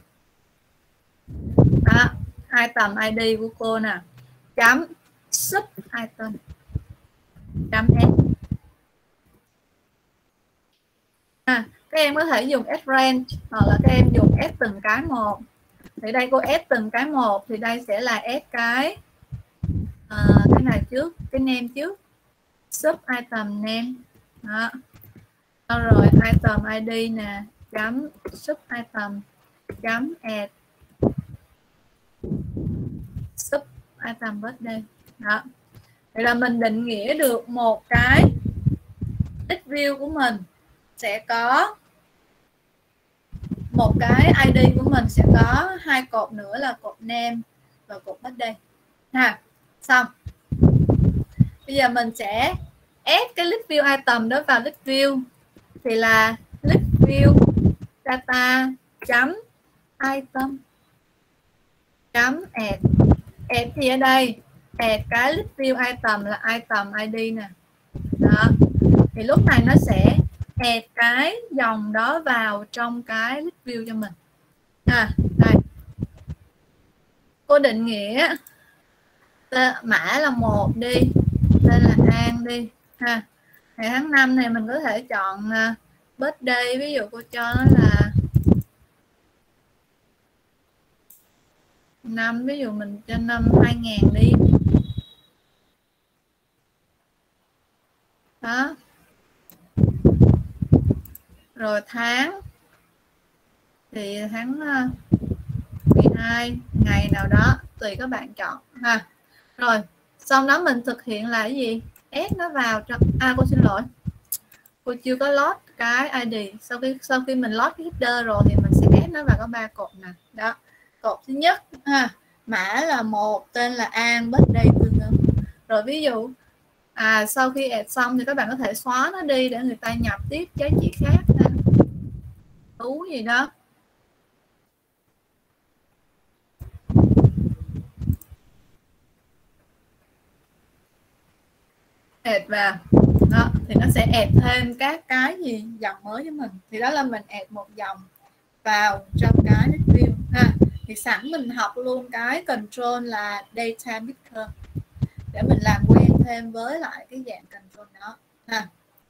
đó, item i đê của cô nè, chấm sub item chấm s. À, các em có thể dùng s range hoặc là các em dùng s từng cái một. Thì đây cô s từng cái một thì đây sẽ là s cái à, cái này trước, cái name trước, sub item name đó. Rồi item i đê nè, chấm sub item chấm add sub item birthday đó. Vậy là mình định nghĩa được một cái list view của mình sẽ có một cái i đê của mình sẽ có hai cột nữa là cột name và cột birthday ha. Xong bây giờ mình sẽ ép cái list view item đó vào list view thì là list view data chấm item chấm add. Add thì ở đây add cái list view item là item i đê nè đó, thì lúc này nó sẽ add cái dòng đó vào trong cái list view cho mình. À, đây cô định nghĩa mã là một đi, tên là An đi ha. Ngày tháng năm này mình có thể chọn uh, birthday, ví dụ cô cho nó là năm, ví dụ mình cho năm hai nghìn đi đó. Rồi tháng thì tháng uh, mười hai, ngày nào đó tùy các bạn chọn ha. Rồi xong đó mình thực hiện là cái gì? Ép nó vào trong, à cô xin lỗi, cô chưa có load cái i đê. Sau khi sau khi mình load cái header rồi thì mình sẽ ép nó vào có ba cột nè đó. Cột thứ nhất ha, mã là một, tên là An, birthday tương ứng. Rồi ví dụ à sau khi add xong thì các bạn có thể xóa nó đi để người ta nhập tiếp giá trị khác ha. Tú gì đó. Add vào đó, thì nó sẽ add thêm các cái gì dòng mới với mình, thì đó là mình add một dòng vào trong cái list view ha. Thì sẵn mình học luôn cái control là data picker để mình làm quen thêm với lại cái dạng control đó ha.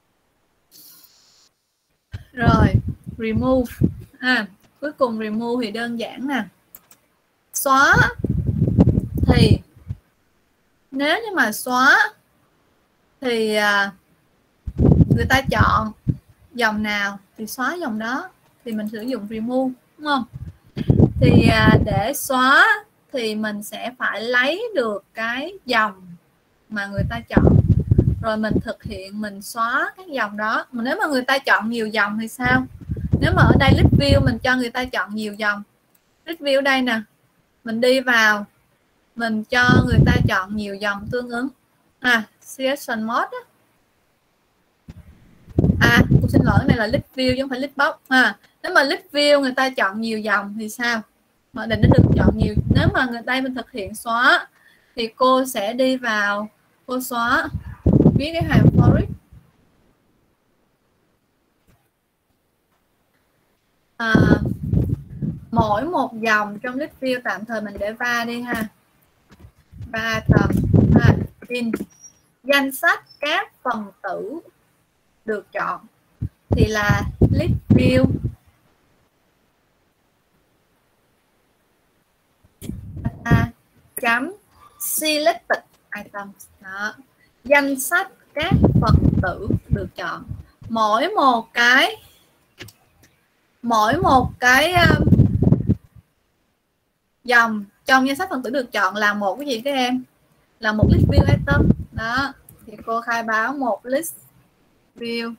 Rồi remove ha, cuối cùng remove thì đơn giản nè, xóa thì nếu như mà xóa thì à, người ta chọn dòng nào thì xóa dòng đó, thì mình sử dụng remove đúng không? Thì à, để xóa thì mình sẽ phải lấy được cái dòng mà người ta chọn, rồi mình thực hiện mình xóa các dòng đó. Mà nếu mà người ta chọn nhiều dòng thì sao? Nếu mà ở đây list view mình cho người ta chọn nhiều dòng, list view đây nè, mình đi vào mình cho người ta chọn nhiều dòng tương ứng à, selection mode á. À, tôi xin lỗi, này là list view chứ không phải list box à. Nếu mà list view người ta chọn nhiều dòng thì sao? Mà định nó được chọn nhiều. Nếu mà người ta mình thực hiện xóa thì cô sẽ đi vào, cô xóa viết cái hàm for each à, mỗi một dòng trong list view, tạm thời mình để va đi ha, va tầm ha, in danh sách các phần tử được chọn thì là list view data chấm selected items đó, danh sách các phần tử được chọn. Mỗi một cái mỗi một cái dòng trong danh sách phần tử được chọn là một cái gì các em? Là một list view item. Đó, thì cô khai báo một list view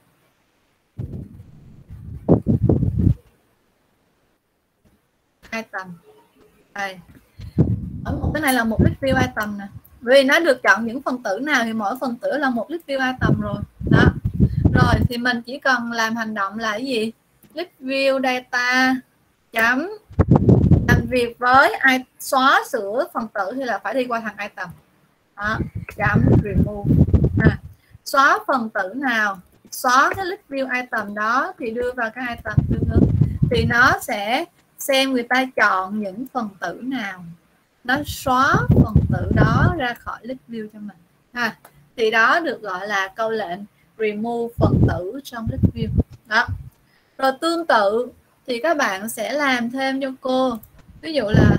item. Đây. Ở một cái này là một list view item nè. Vì nó được chọn những phần tử nào thì mỗi phần tử là một list view item rồi. Đó. Rồi thì mình chỉ cần làm hành động là cái gì? List view data chấm làm việc với ai xóa sửa phần tử thì là phải đi qua thằng item. Đó, chấm remove. À, xóa phần tử nào, xóa cái list view item đó thì đưa vào cái item tương ứng, thì nó sẽ xem người ta chọn những phần tử nào, nó xóa phần tử đó ra khỏi list view cho mình. À, thì đó được gọi là câu lệnh remove phần tử trong list view. Đó. Rồi tương tự thì các bạn sẽ làm thêm cho cô, ví dụ là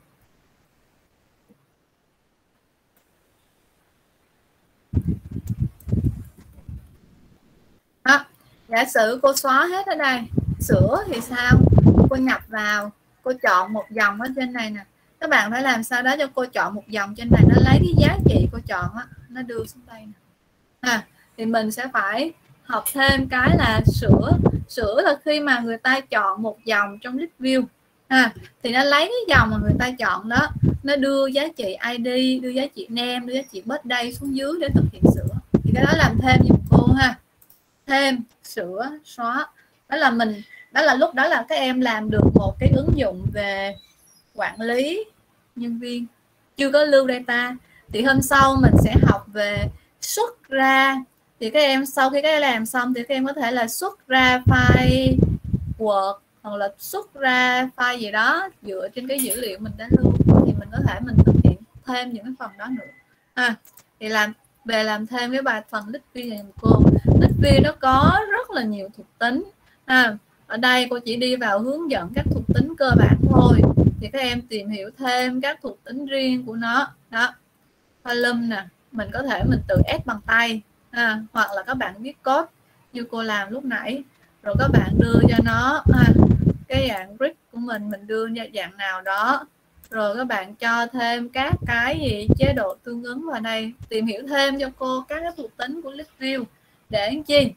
đó, giả sử cô xóa hết ở đây, sửa thì sao? Cô nhập vào, cô chọn một dòng ở trên này nè. Các bạn phải làm sao đó cho cô chọn một dòng trên này, nó lấy cái giá trị cô chọn á, nó đưa xuống đây nè. À, thì mình sẽ phải học thêm cái là sửa. Sửa là khi mà người ta chọn một dòng trong list view, à, thì nó lấy cái dòng mà người ta chọn đó, nó đưa giá trị i đê, đưa giá trị name, đưa giá trị birthday xuống dưới để thực hiện sửa. Thì cái đó làm thêm giùm cô ha. Thêm, sửa, xóa. Đó là mình, đó là lúc đó là các em làm được một cái ứng dụng về quản lý nhân viên, chưa có lưu data. Thì hôm sau mình sẽ học về xuất ra. Thì các em sau khi các em làm xong thì các em có thể là xuất ra file Word hoặc là xuất ra file gì đó dựa trên cái dữ liệu mình đã lưu, thì mình có thể mình thực hiện thêm những cái phần đó nữa. À, thì làm về làm thêm cái bài phần list view này cô. List view nó có rất là nhiều thuộc tính. À, ở đây cô chỉ đi vào hướng dẫn các thuộc tính cơ bản thôi, thì các em tìm hiểu thêm các thuộc tính riêng của nó. Đó, column nè, mình có thể mình tự ép bằng tay, à, hoặc là các bạn viết code như cô làm lúc nãy, rồi các bạn đưa cho nó à, cái dạng grid của mình mình đưa như dạng nào đó, rồi các bạn cho thêm các cái gì chế độ tương ứng vào đây. Tìm hiểu thêm cho cô các cái thuộc tính của list view để làm chi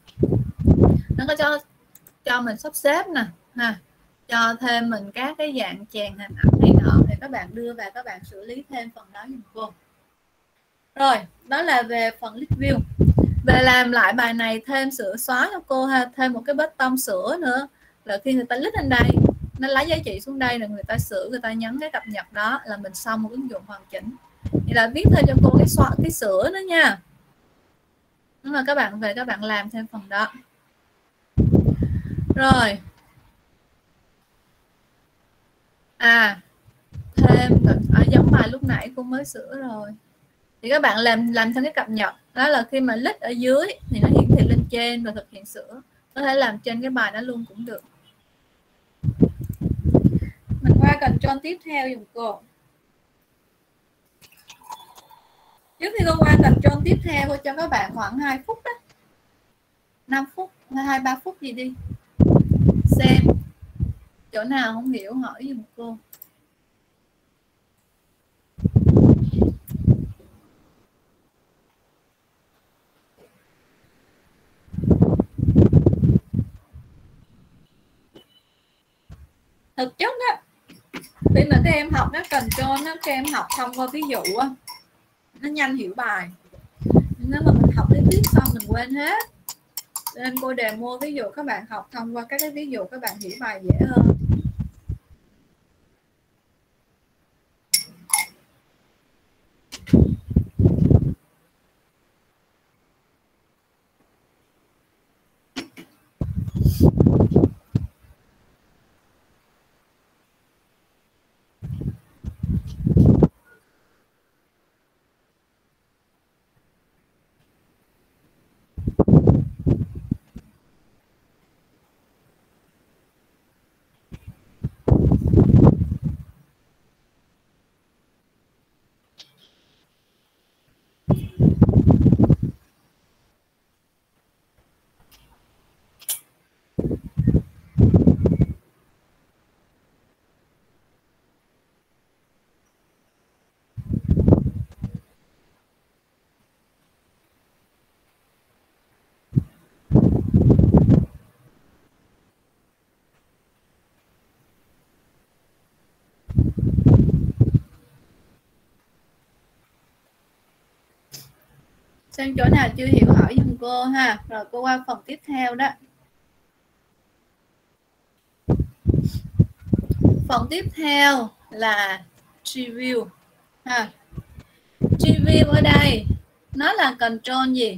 nó có cho cho mình sắp xếp nè, ha, cho thêm mình các cái dạng chèn hình ảnh này nọ, thì các bạn đưa vào các bạn xử lý thêm phần đó giùm cô. Rồi, đó là về phần list view. Về làm lại bài này thêm sửa xóa cho cô ha, thêm một cái button sửa nữa là khi người ta list lên đây, nó lấy giá trị xuống đây là người ta sửa, người ta nhấn cái cập nhật đó là mình xong một ứng dụng hoàn chỉnh. Thì là viết thêm cho cô cái xóa, cái sửa nữa nha. Nhưng mà các bạn về các bạn làm thêm phần đó. Rồi. À, thêm ở giống bài lúc nãy cô mới sửa rồi. Thì các bạn làm làm thêm cái cập nhật, đó là khi mà list ở dưới thì nó hiển thị lên trên và thực hiện sửa. Có thể làm trên cái bài đó luôn cũng được. Mình qua control tiếp theo dùm cô. Trước khi cô qua control tiếp theo, cô cho các bạn khoảng hai phút đó, năm phút hay hai ba phút gì đi, xem chỗ nào không hiểu hỏi dùm cô. Thực chất á, khi mà các em học nó control á, các em học thông qua ví dụ á, nó nhanh hiểu bài. Nếu mà mình học lý thuyết xong mình quên hết, nên cô demo ví dụ các bạn học thông qua các cái ví dụ các bạn hiểu bài dễ hơn. Xem chỗ nào chưa hiểu hỏi giùm cô ha. Rồi cô qua phần tiếp theo đó. Phần tiếp theo là preview ha. Preview ở đây nó là control gì?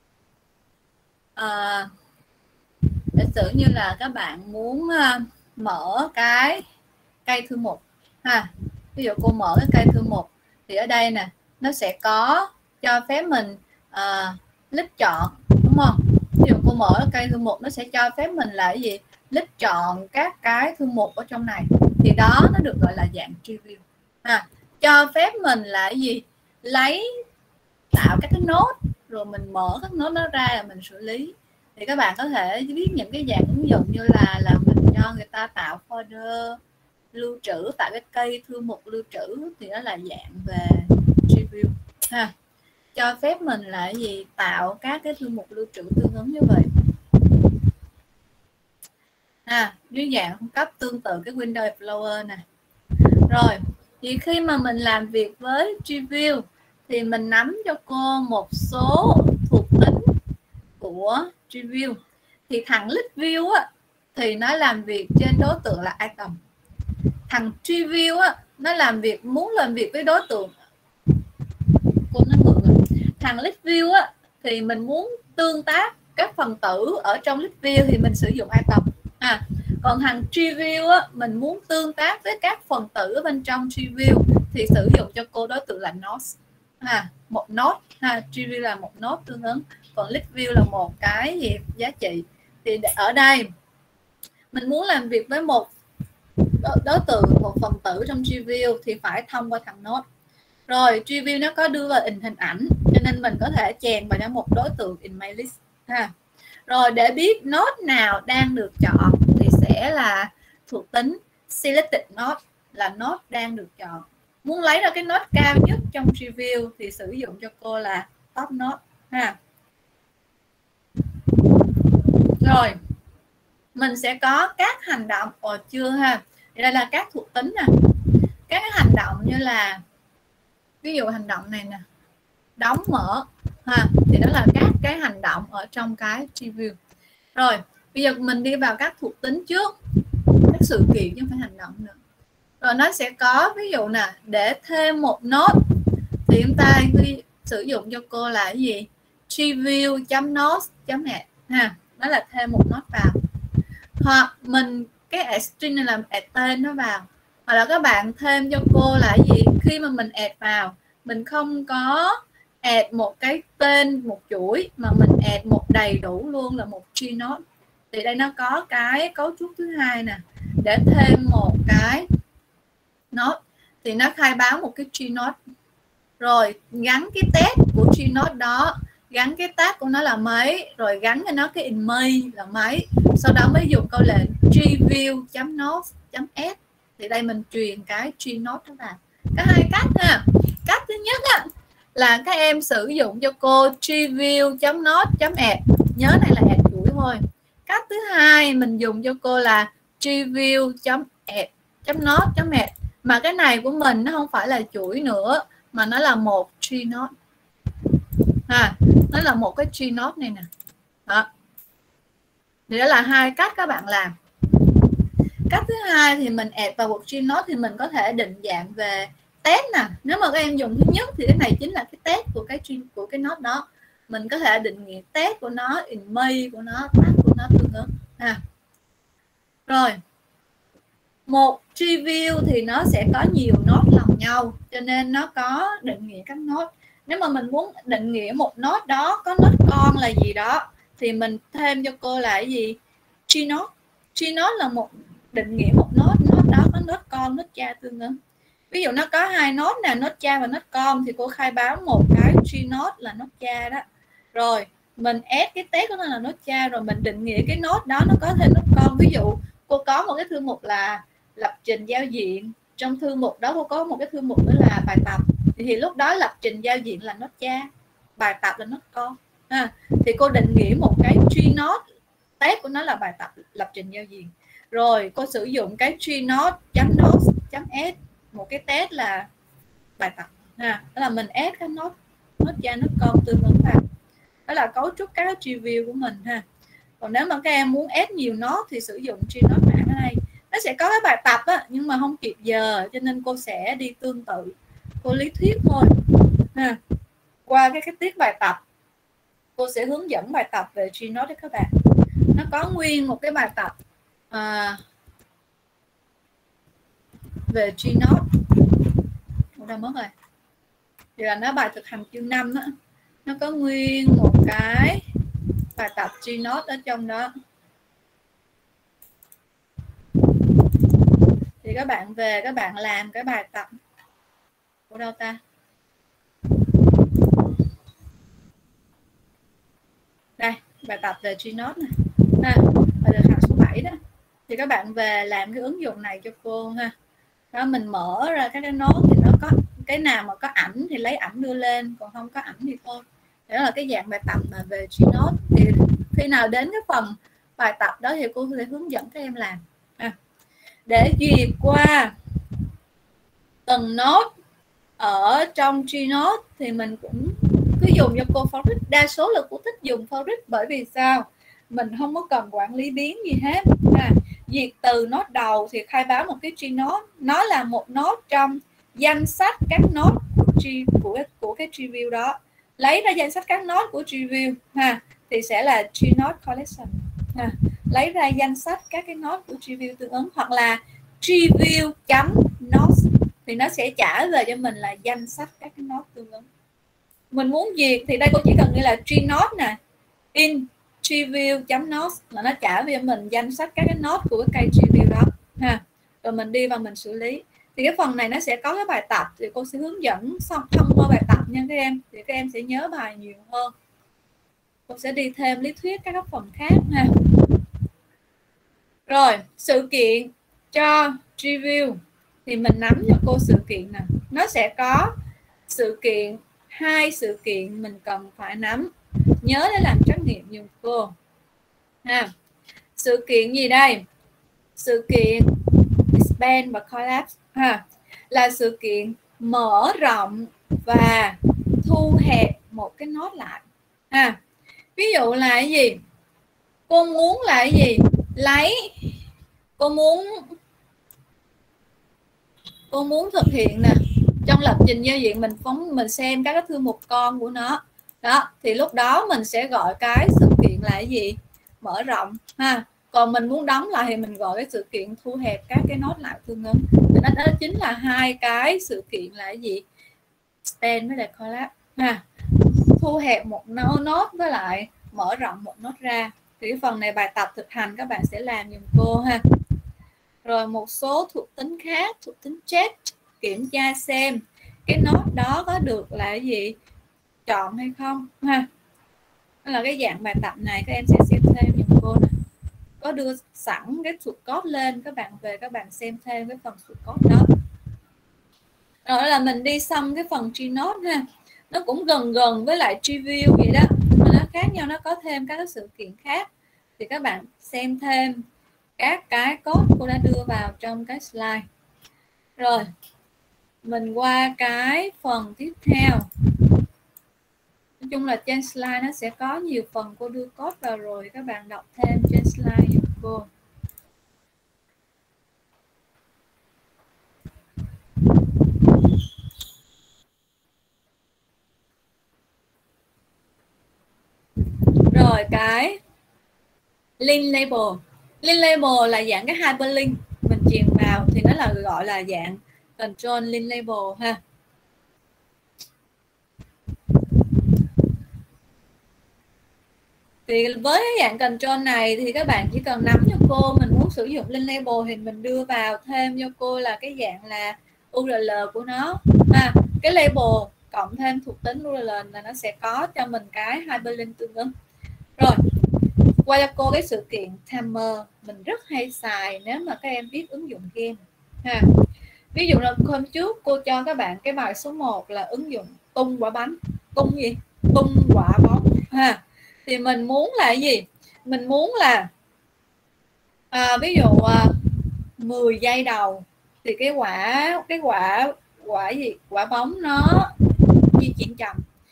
À, giả sử như là các bạn muốn uh, mở cái cây thư mục ha. Ví dụ cô mở cái cây thư mục thì ở đây nè nó sẽ có cho phép mình uh, click chọn, đúng không? Ví dụ cô mở cây thư mục nó sẽ cho phép mình là cái gì? Click chọn các cái thư mục ở trong này, thì đó nó được gọi là dạng preview ha. Cho phép mình là cái gì? Lấy tạo các cái nốt rồi mình mở các nốt đó ra là mình xử lý. Thì các bạn có thể viết những cái dạng ứng dụng như là là mình cho người ta tạo folder lưu trữ, tại cái cây thư mục lưu trữ, thì đó là dạng về preview ha. Cho phép mình là cái gì? Tạo các cái thư mục lưu trữ tương ứng như vậy ha, dưới dạng cung cấp tương tự cái Windows Explorer nè. Rồi thì khi mà mình làm việc với preview thì mình nắm cho cô một số thuộc tính của preview. Thì thằng list view á thì nó làm việc trên đối tượng là item. Thằng preview á nó làm việc muốn làm việc với đối tượng, cô nói ngược rồi. Thằng list view á thì mình muốn tương tác các phần tử ở trong list view thì mình sử dụng item à. Còn thằng preview á mình muốn tương tác với các phần tử ở bên trong preview thì sử dụng cho cô đối tượng là node à, một node ha. Preview là một node tương ứng, còn list view là một cái gì giá trị. Thì ở đây mình muốn làm việc với một đối tượng, một phần tử trong preview thì phải thông qua thằng node. Rồi preview nó có đưa vào in hình ảnh cho nên mình có thể chèn vào cho một đối tượng in my list ha. Rồi để biết node nào đang được chọn thì sẽ là thuộc tính selected node, là node đang được chọn. Muốn lấy ra cái node cao nhất trong preview thì sử dụng cho cô là top node ha. Rồi mình sẽ có các hành động ở chưa ha. Thì đây là các thuộc tính nè. Các cái hành động như là ví dụ hành động này nè, đóng mở ha, thì đó là các cái hành động ở trong cái preview. Rồi bây giờ mình đi vào các thuộc tính trước, các sự kiện chứ không phải hành động nữa. Rồi nó sẽ có ví dụ nè, để thêm một node thì chúng ta sử dụng cho cô là cái gì? preview.node.add ha, đó là thêm một node vào. Hoặc mình cái add string này làm add tên nó vào. Hoặc là các bạn thêm cho cô là cái gì? Khi mà mình add vào, mình không có add một cái tên một chuỗi mà mình add một đầy đủ luôn là một tree node. Thì đây nó có cái cấu trúc thứ hai nè, để thêm một cái node thì nó khai báo một cái tree node. Rồi gắn cái tag của tree node đó, gắn cái tag của nó là mấy, rồi gắn cho nó cái in main là mấy, sau đó mới dùng câu lệnh preview.node.add. Thì đây mình truyền cái tree node đó vào. Có hai cách ha. Cách thứ nhất á, là các em sử dụng cho cô preview.node.add, nhớ này là add chuỗi thôi. Cách thứ hai mình dùng cho cô là preview.add.node.add, mà cái này của mình nó không phải là chuỗi nữa mà nó là một tree node ha, nó là một cái tree node này nè đó. Thì đó là hai cách các bạn làm. Cách thứ hai thì mình add vào một tree node thì mình có thể định dạng về test nè. Nếu mà các em dùng thứ nhất thì cái này chính là cái test của cái tree, của cái node đó. Mình có thể định nghĩa test của nó, in main của nó, tag của nó tương ứng ha. Rồi một preview thì nó sẽ có nhiều node lòng nhau, cho nên nó có định nghĩa các node. Nếu mà mình muốn định nghĩa một node đó có node con là gì đó thì mình thêm cho cô là cái gì? Tree node. Tree node là một định nghĩa một node, node đó có node con, node cha tương ứng. Ví dụ nó có hai node nè, node cha và node con, thì cô khai báo một cái tree node là node cha đó. Rồi mình add cái test của nó là node cha, rồi mình định nghĩa cái node đó nó có thêm node con. Ví dụ cô có một cái thư mục là lập trình giao diện, trong thư mục đó cô có một cái thư mục nữa là bài tập, thì, thì lúc đó lập trình giao diện là node cha, bài tập là node con ha. Thì cô định nghĩa một cái tree node, test của nó là bài tập lập trình giao diện, rồi cô sử dụng cái tree node.node.add một cái test là bài tập ha. Đó là mình add cái node, ít cha ít con tương ứng vào. Đó là cấu trúc các review của mình ha. Còn nếu mà các em muốn ép nhiều nốt thì sử dụng Gnote Mạng ở đây. Nó sẽ có cái bài tập á, nhưng mà không kịp giờ cho nên cô sẽ đi tương tự, cô lý thuyết thôi ha. Qua cái, cái tiết bài tập cô sẽ hướng dẫn bài tập về Gnote để các bạn. Nó có nguyên một cái bài tập à, về Gnote. Ủa đâu mất rồi. Thì là nó bài thực hành chương năm đó. Nó có nguyên một cái bài tập Gnote ở trong đó. Thì các bạn về các bạn làm cái bài tập của đâu ta? Đây, bài tập về Gnote này. Ha, bài thực hành số bảy đó. Thì các bạn về làm cái ứng dụng này cho cô ha. Đó, mình mở ra các cái nốt thì nó có cái nào mà có ảnh thì lấy ảnh đưa lên, còn không có ảnh thì thôi. Đó là cái dạng bài tập mà về Gnote. Thì khi nào đến cái phần bài tập đó thì cô sẽ hướng dẫn các em làm. À, để duyệt qua từng nốt ở trong Gnote thì mình cũng cứ dùng cho cô Forex. Đa số là cô thích dùng Forex bởi vì sao? Mình không có cần quản lý biến gì hết. À, duyệt từ nốt đầu thì khai báo một cái Gnote, nó là một nốt trong danh sách các nốt của của của cái review đó. Lấy ra danh sách các nốt của review ha thì sẽ là Gnote collection. Ha, lấy ra danh sách các cái nốt của review tương ứng, hoặc là review chấm notes thì nó sẽ trả về cho mình là danh sách các cái nốt tương ứng. Mình muốn duyệt thì đây cô chỉ cần ghi là Gnote nè, in review chấm notes là nó trả về cho mình danh sách các cái nốt của cái cây review đó ha. Rồi mình đi vào mình xử lý. Thì cái phần này nó sẽ có cái bài tập thì cô sẽ hướng dẫn xong thông qua bài tập nha các em, thì các em sẽ nhớ bài nhiều hơn. Cô sẽ đi thêm lý thuyết các phần khác ha. Rồi, sự kiện cho review thì mình nắm cho cô sự kiện nè. Nó sẽ có sự kiện, hai sự kiện mình cần phải nắm. Nhớ để làm trắc nghiệm giùm cô. Ha. Sự kiện gì đây? Sự kiện expand và collapse ha. Là sự kiện mở rộng và thu hẹp một cái nốt lại. Ha. Ví dụ là cái gì? Cô muốn là cái gì? Lấy cô muốn cô muốn thực hiện nè, trong lập trình giao diện mình phóng mình xem các cái thư mục con của nó đó, thì lúc đó mình sẽ gọi cái sự kiện là cái gì? Mở rộng ha. Còn mình muốn đóng lại thì mình gọi cái sự kiện thu hẹp các cái nốt lại tương ứng. Thì nó đó chính là hai cái sự kiện là cái gì? Expand với lại collapse ha. Thu hẹp một nốt với lại mở rộng một nốt ra. Thì cái phần này bài tập thực hành các bạn sẽ làm giùm cô ha. Rồi một số thuộc tính khác, thuộc tính check, kiểm tra xem cái nốt đó có được là cái gì chọn hay không ha. Đó là cái dạng bài tập này các em sẽ xem thêm giùm cô nè. Có đưa sẵn cái thuộc code lên, các bạn về các bạn xem thêm cái phần thuộc code đó. Rồi là mình đi xong cái phần Gnote ha. Nó cũng gần gần với lại review vậy đó, mà nó khác nhau, nó có thêm các cái sự kiện khác. Thì các bạn xem thêm các cái code cô đã đưa vào trong cái slide. Rồi mình qua cái phần tiếp theo. Nói chung là trên slide nó sẽ có nhiều phần cô đưa code vào rồi, các bạn đọc thêm trên slide giùm cô. Rồi cái link label. Link label là dạng cái hyperlink mình truyền vào thì nó là gọi là dạng control link label ha. Thì với cái dạng control này thì các bạn chỉ cần nắm cho cô mình muốn sử dụng link label thì mình đưa vào thêm cho cô là cái dạng là u rờ lờ của nó ha. Cái label cộng thêm thuộc tính u rờ lờ là nó sẽ có cho mình cái hyperlink tương ứng. Rồi qua cho cô cái sự kiện timer mình rất hay xài nếu mà các em viết ứng dụng game ha. Ví dụ là hôm trước cô cho các bạn cái bài số một là ứng dụng tung quả bánh, tung gì? Tung quả bóng ha. Thì mình muốn là cái gì? Mình muốn là à, ví dụ à, mười giây đầu thì cái quả cái quả quả gì? Quả bóng nó di chuyển chậm.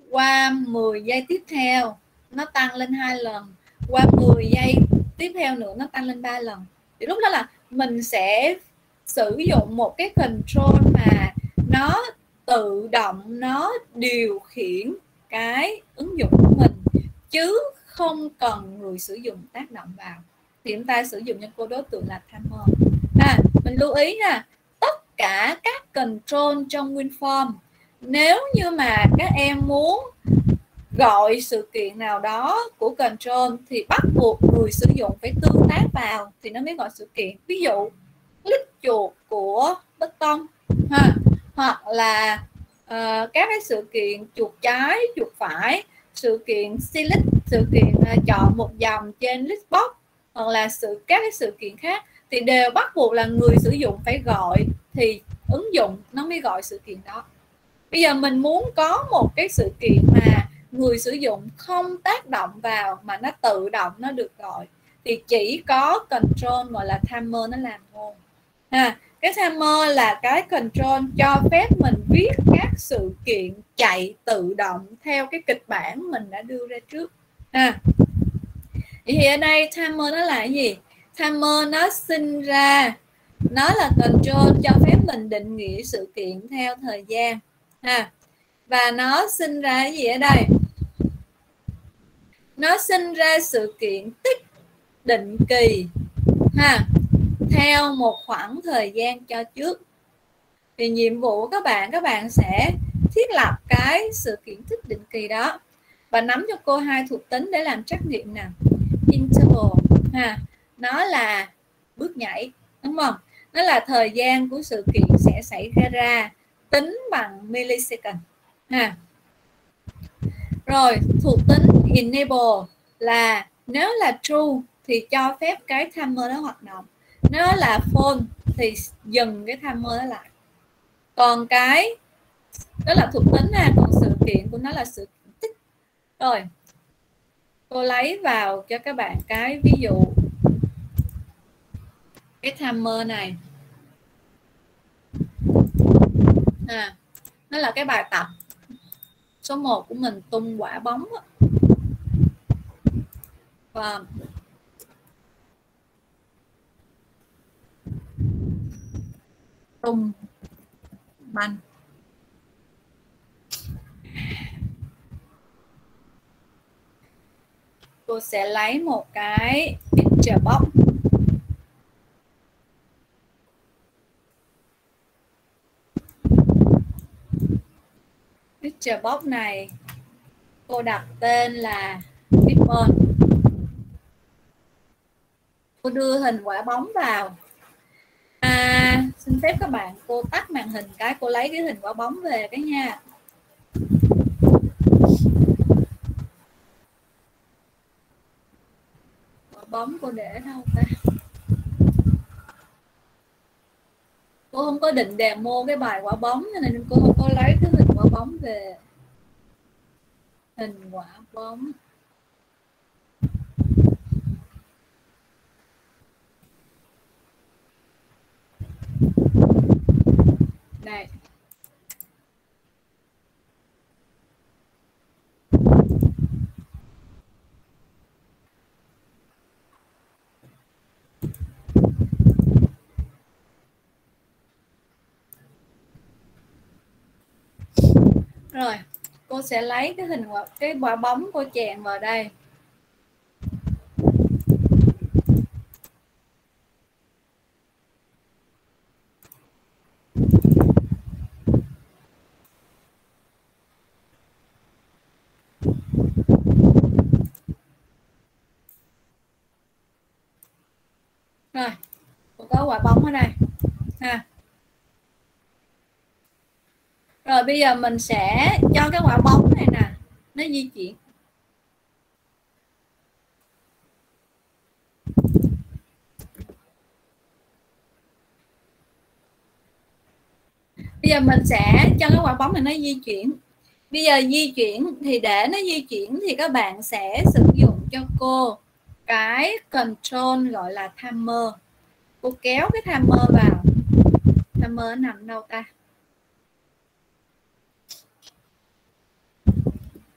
qua mười giây tiếp theo nó tăng lên hai lần, qua mười giây tiếp theo nữa nó tăng lên ba lần. Thì lúc đó là mình sẽ sử dụng một cái control mà nó tự động nó điều khiển cái ứng dụng của mình, chứ không cần người sử dụng tác động vào. Thì chúng ta sử dụng cho cô đối tượng là timer. À, mình lưu ý nha, tất cả các control trong WinForm, nếu như mà các em muốn gọi sự kiện nào đó của control thì bắt buộc người sử dụng phải tương tác vào thì nó mới gọi sự kiện. Ví dụ click chuột của button ha, hoặc là uh, các cái sự kiện chuột trái, chuột phải, sự kiện select, sự kiện uh, chọn một dòng trên list box, hoặc là sự các cái sự kiện khác thì đều bắt buộc là người sử dụng phải gọi thì ứng dụng nó mới gọi sự kiện đó. Bây giờ mình muốn có một cái sự kiện mà người sử dụng không tác động vào mà nó tự động nó được gọi thì chỉ có control gọi là timer nó làm thôi. À, cái timer là cái control cho phép mình viết các sự kiện chạy tự động theo cái kịch bản mình đã đưa ra trước. À, thì ở đây timer nó là cái gì? Timer nó sinh ra, nó là control cho phép mình định nghĩa sự kiện theo thời gian. À, và nó sinh ra cái gì ở đây? Nó sinh ra sự kiện tích định kỳ ha, theo một khoảng thời gian cho trước. Thì nhiệm vụ của các bạn, các bạn sẽ thiết lập cái sự kiện tích định kỳ đó và nắm cho cô hai thuộc tính để làm trắc nghiệm nào. Interval ha, nó là bước nhảy, đúng không? Nó là thời gian của sự kiện sẽ xảy ra tính bằng millisecond ha. Rồi thuộc tính enable là nếu là true thì cho phép cái timer nó hoạt động, nếu là false thì dừng cái timer nó lại. Còn cái đó là thuộc tính ha, còn sự kiện của nó là sự kiện tích. Rồi cô lấy vào cho các bạn cái ví dụ cái timer này à, nó là cái bài tập số một của mình, tung quả bóng đó. Và tung banh. Cô sẽ lấy một cái picture box. Picture box này cô đặt tên là ribbon. Cô đưa hình quả bóng vào. À, xin phép các bạn cô tắt màn hình cái, cô lấy cái hình quả bóng về cái nha. Quả bóng cô để đâu ta? Cô không có định demo cái bài quả bóng nên cô không có lấy cái hình quả bóng về. Hình quả bóng. Đây. Rồi, cô sẽ lấy cái hình quả, cái quả bóng cô chèn vào đây. Rồi, cô có quả bóng ở đây ha. Rồi bây giờ mình sẽ cho cái quả bóng này nè nó di chuyển. Bây giờ mình sẽ cho cái quả bóng này nó di chuyển. Bây giờ di chuyển thì để nó di chuyển thì các bạn sẽ sử dụng cho cô cái control gọi là timer. Cô kéo cái timer vào. Timer nằm đâu ta?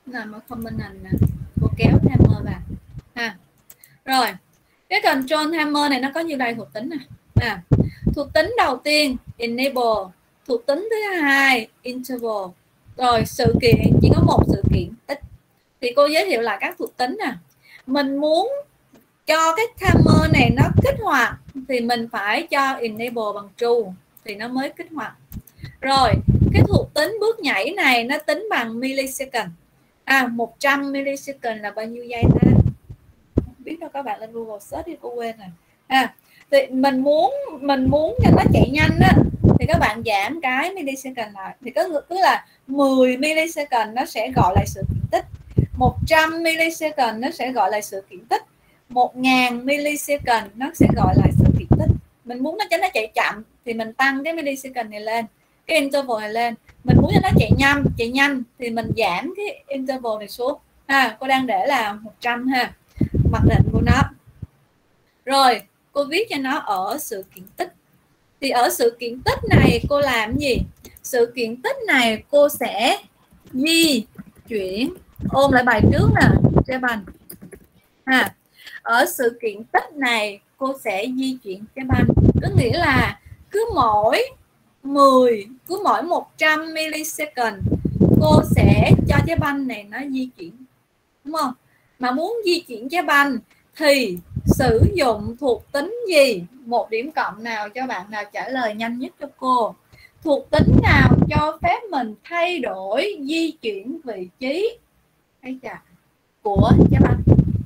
nằm ở combinant nè, cô kéo hammer vào ha. Rồi cái control hammer này nó có nhiêu đây thuộc tính nè. À, thuộc tính đầu tiên enable, thuộc tính thứ hai interval. Rồi sự kiện chỉ có một sự kiện tích. Thì cô giới thiệu lại các thuộc tính nè. Mình muốn cho cái timer này nó kích hoạt thì mình phải cho enable bằng true thì nó mới kích hoạt. Rồi cái thuộc tính bước nhảy này nó tính bằng millisecond. À, một trăm millisecond là bao nhiêu giây ta? Không biết đâu, các bạn lên Google search đi, cô quên rồi. À, thì mình muốn mình muốn cho nó chạy nhanh á thì các bạn giảm cái millisecond lại, thì có tức là mười millisecond nó sẽ gọi là sự kiện tích, một trăm millisecond nó sẽ gọi là sự kiện tích, một nghìn millisecond nó sẽ gọi là sự kiện tích. Mình muốn nó cho nó chạy chậm thì mình tăng cái millisecond này lên, cái interval này lên. Mình muốn cho nó chạy nhanh chạy nhanh thì mình giảm cái interval này xuống ha. Cô đang để là một trăm ha, mặc định của nó. Rồi cô viết cho nó ở sự kiện tích. Thì ở sự kiện tích này cô làm gì? Sự kiện tích này cô sẽ di chuyển, ôm lại bài trước nè Chế Banh ha. Ở sự kiện tích này cô sẽ di chuyển Chế Banh, có nghĩa là cứ mỗi mười, cứ mỗi một trăm millisecond cô sẽ cho trái banh này nó di chuyển, đúng không? Mà muốn di chuyển trái banh thì sử dụng thuộc tính gì? Một điểm cộng nào cho bạn nào trả lời nhanh nhất cho cô. Thuộc tính nào cho phép mình thay đổi di chuyển vị trí hay chà của trái banh?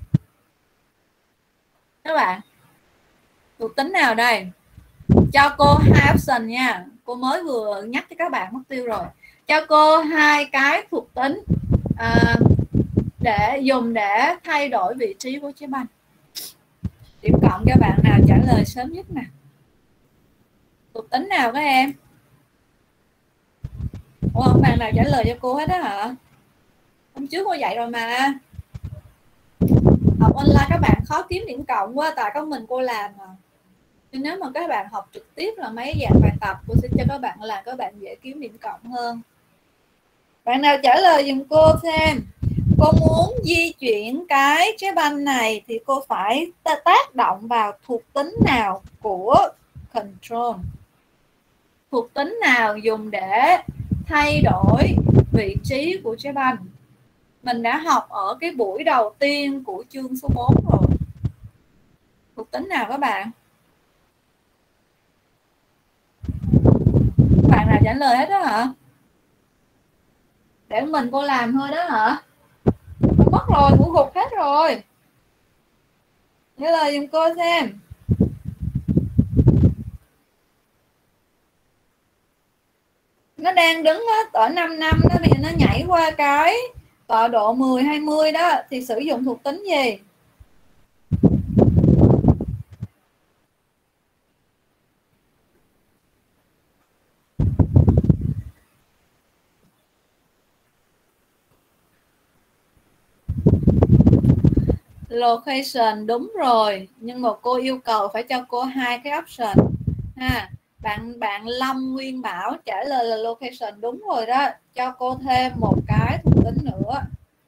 Các bạn, thuộc tính nào đây? Cho cô hai option nha. Cô mới vừa nhắc cho các bạn mất tiêu rồi. Cho cô hai cái thuộc tính à, để dùng để thay đổi vị trí của trái banh. Điểm cộng cho bạn nào trả lời sớm nhất nè. Thuộc tính nào các em? Ủa, không bạn nào trả lời cho cô hết đó hả? Hôm trước cô dạy rồi mà. Học online các bạn khó kiếm điểm cộng quá, tại có mình cô làm mà. Nếu mà các bạn học trực tiếp là mấy dạng bài tập, cô sẽ cho các bạn làm, các bạn dễ kiếm điểm cộng hơn. Bạn nào trả lời dùm cô xem. Cô muốn di chuyển cái trái banh này thì cô phải tác động vào thuộc tính nào của control? Thuộc tính nào dùng để thay đổi vị trí của trái banh? Mình đã học ở cái buổi đầu tiên của chương số bốn rồi. Thuộc tính nào các bạn? Bạn nào trả lời hết đó hả? Để mình cô làm thôi đó hả? Mất rồi, ngủ gục hết rồi. Trả lời giùm cô xem. Nó đang đứng ở năm năm đó, bây giờ nó nhảy qua cái tọa độ mười hai mươi đó thì sử dụng thuộc tính gì? Location đúng rồi, nhưng mà cô yêu cầu phải cho cô hai cái option ha. Bạn bạn Lâm Nguyên Bảo trả lời là location đúng rồi đó, cho cô thêm một cái thuộc tính nữa.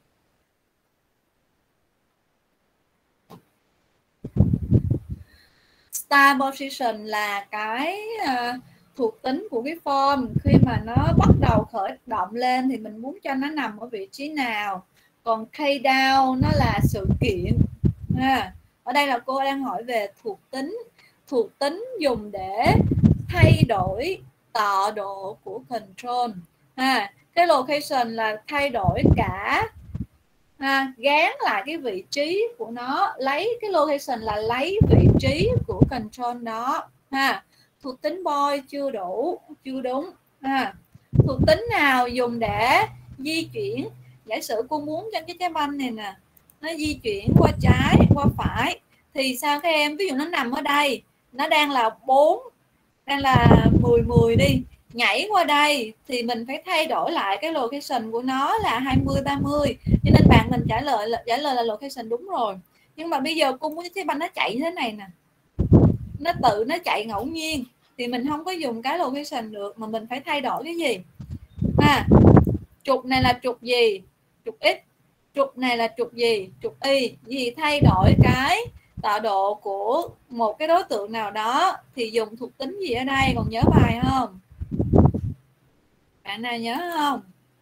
Start position là cái uh, thuộc tính của cái form, khi mà nó bắt đầu khởi động lên thì mình muốn cho nó nằm ở vị trí nào. Còn K-down nó là sự kiện ha. Ở đây là cô đang hỏi về thuộc tính. Thuộc tính dùng để thay đổi tọa độ của control ha. Cái location là thay đổi cả ha, gán lại cái vị trí của nó, lấy cái location là lấy vị trí của control đó ha. Thuộc tính boy chưa đủ, chưa đúng ha. Thuộc tính nào dùng để di chuyển? Giả sử cô muốn cho cái trái banh này nè nó di chuyển qua trái qua phải thì sao các em? Ví dụ nó nằm ở đây, nó đang là bốn, đang là mười mười đi, nhảy qua đây thì mình phải thay đổi lại cái location của nó là hai mươi ba mươi. Cho nên bạn mình trả lời là trả lời là location đúng rồi. Nhưng mà bây giờ cô muốn cái banh nó chạy như thế này nè, nó tự nó chạy ngẫu nhiên thì mình không có dùng cái location được, mà mình phải thay đổi cái gì? À, trục này là trục gì? trục x. Trục này là trục gì? Trục y. Vì thay đổi cái tọa độ của một cái đối tượng nào đó thì dùng thuộc tính gì ở đây? Còn nhớ bài không? Bạn nào nhớ không?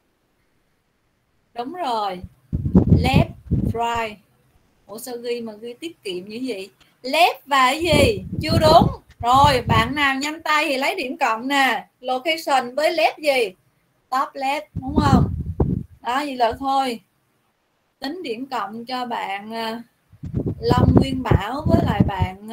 Đúng rồi, left, right. Ủa sao ghi mà ghi tiết kiệm như vậy? Left và cái gì? Chưa đúng. Rồi, bạn nào nhanh tay thì lấy điểm cộng nè. Location với left gì? Top left, đúng không? Đó, vậy là thôi. Tính điểm cộng cho bạn Long Nguyên Bảo với lại bạn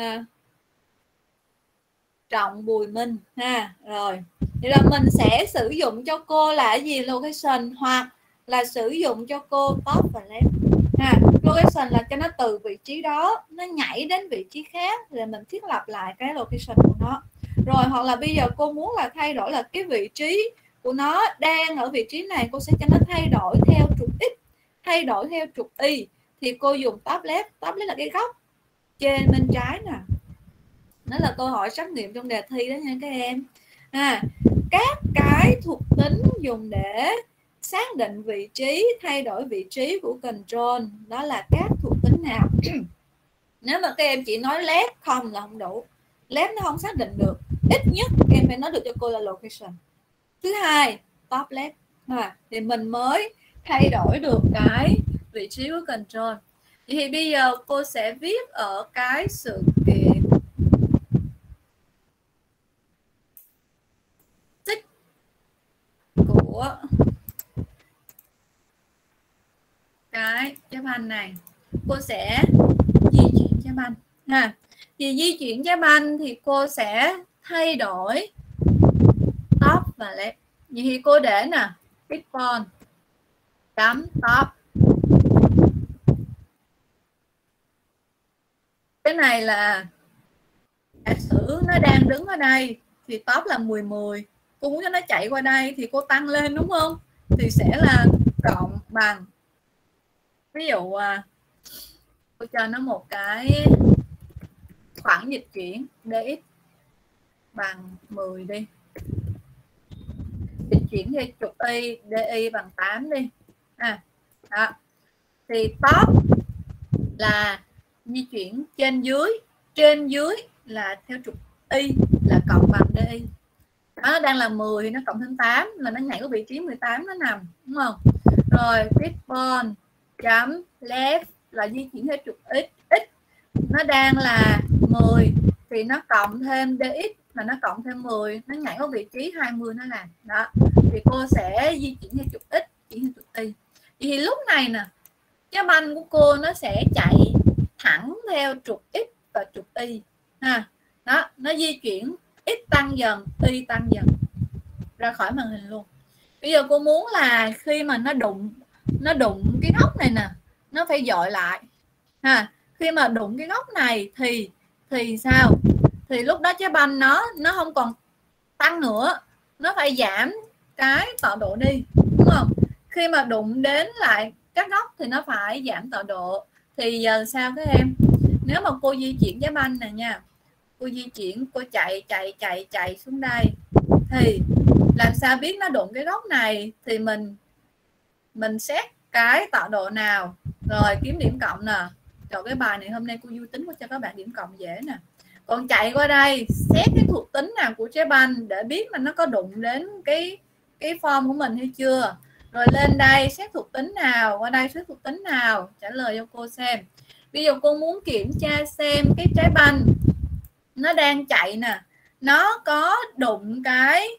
Trọng Bùi Minh ha. Rồi, thì là mình sẽ sử dụng cho cô là cái gì? Location hoặc là sử dụng cho cô top và left ha. Location là cho nó từ vị trí đó nó nhảy đến vị trí khác rồi mình thiết lập lại cái location của nó. Rồi hoặc là bây giờ cô muốn là thay đổi là cái vị trí của nó đang ở vị trí này, cô sẽ cho nó thay đổi theo trục x, thay đổi theo trục y thì cô dùng top left. Top left là cái góc trên bên trái nè. Đó là câu hỏi trắc nghiệm trong đề thi đó nha các em. À, các cái thuộc tính dùng để xác định vị trí, thay đổi vị trí của control đó là các thuộc tính nào? Nếu mà các em chỉ nói left không là không đủ. Left nó không xác định được. Ít nhất em phải nói được cho cô là location. Thứ hai, top left à, thì mình mới thay đổi được cái vị trí của control. Thì bây giờ cô sẽ viết ở cái sự kiện tích của cái trái banh này. Cô sẽ di chuyển trái banh ha. Thì di chuyển trái banh thì cô sẽ thay đổi top và left. Vậy thì cô để nè, pick on chấm top. Cái này là giả sử nó đang đứng ở đây thì top là mười mười. Cô muốn cho nó chạy qua đây thì cô tăng lên đúng không? Thì sẽ là cộng bằng, ví dụ cô cho nó một cái khoảng dịch chuyển dx bằng mười đi. Dịch chuyển theo trục y, di bằng tám đi. À, đó. Thì top là di chuyển trên dưới, trên dưới là theo trục y là cộng bằng di. Nó đang là mười thì nó cộng thêm tám là nó nhảy ở vị trí mười tám nó nằm, đúng không? Rồi pitball chấm left là di chuyển theo trục x, x nó đang là mười thì nó cộng thêm dx là nó cộng thêm mười, nó nhảy ở vị trí hai mươi nó làm. Đó. Thì cô sẽ di chuyển theo trục x, chuyển theo trục y. Thì lúc này nè, cái banh của cô nó sẽ chạy thẳng theo trục x và trục y ha. Đó, nó di chuyển x tăng dần, y tăng dần ra khỏi màn hình luôn. Bây giờ cô muốn là khi mà nó đụng nó đụng cái góc này nè, nó phải dội lại ha. Khi mà đụng cái góc này thì thì sao? Thì lúc đó trái banh nó nó không còn tăng nữa, nó phải giảm cái tọa độ đi, đúng không? Khi mà đụng đến lại các góc thì nó phải giảm tọa độ. Thì giờ sao các em? Nếu mà cô di chuyển trái banh này nha, cô di chuyển, cô chạy chạy chạy chạy xuống đây thì làm sao biết nó đụng cái góc này? Thì mình mình xét cái tọa độ nào rồi kiếm điểm cộng nè. Rồi cái bài này hôm nay cô vui tính cho các bạn điểm cộng dễ nè. Còn chạy qua đây xét cái thuộc tính nào của trái banh để biết là nó có đụng đến cái cái form của mình hay chưa. Rồi lên đây xét thuộc tính nào, qua đây xét thuộc tính nào, trả lời cho cô xem. Ví dụ cô muốn kiểm tra xem cái trái banh nó đang chạy nè, nó có đụng cái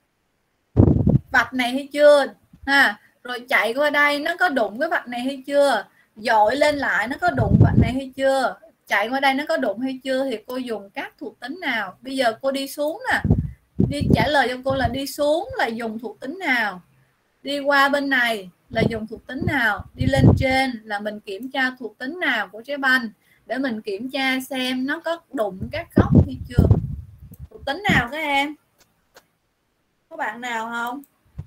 vạch này hay chưa ha. Rồi chạy qua đây nó có đụng cái vạch này hay chưa, dội lên lại nó có đụng vạch này hay chưa, chạy qua đây nó có đụng hay chưa, thì cô dùng các thuộc tính nào. Bây giờ cô đi xuống nè, đi trả lời cho cô là đi xuống là dùng thuộc tính nào, đi qua bên này là dùng thuộc tính nào, đi lên trên là mình kiểm tra thuộc tính nào của trái banh để mình kiểm tra xem nó có đụng các góc hay chưa. Thuộc tính nào các em? Có bạn nào không?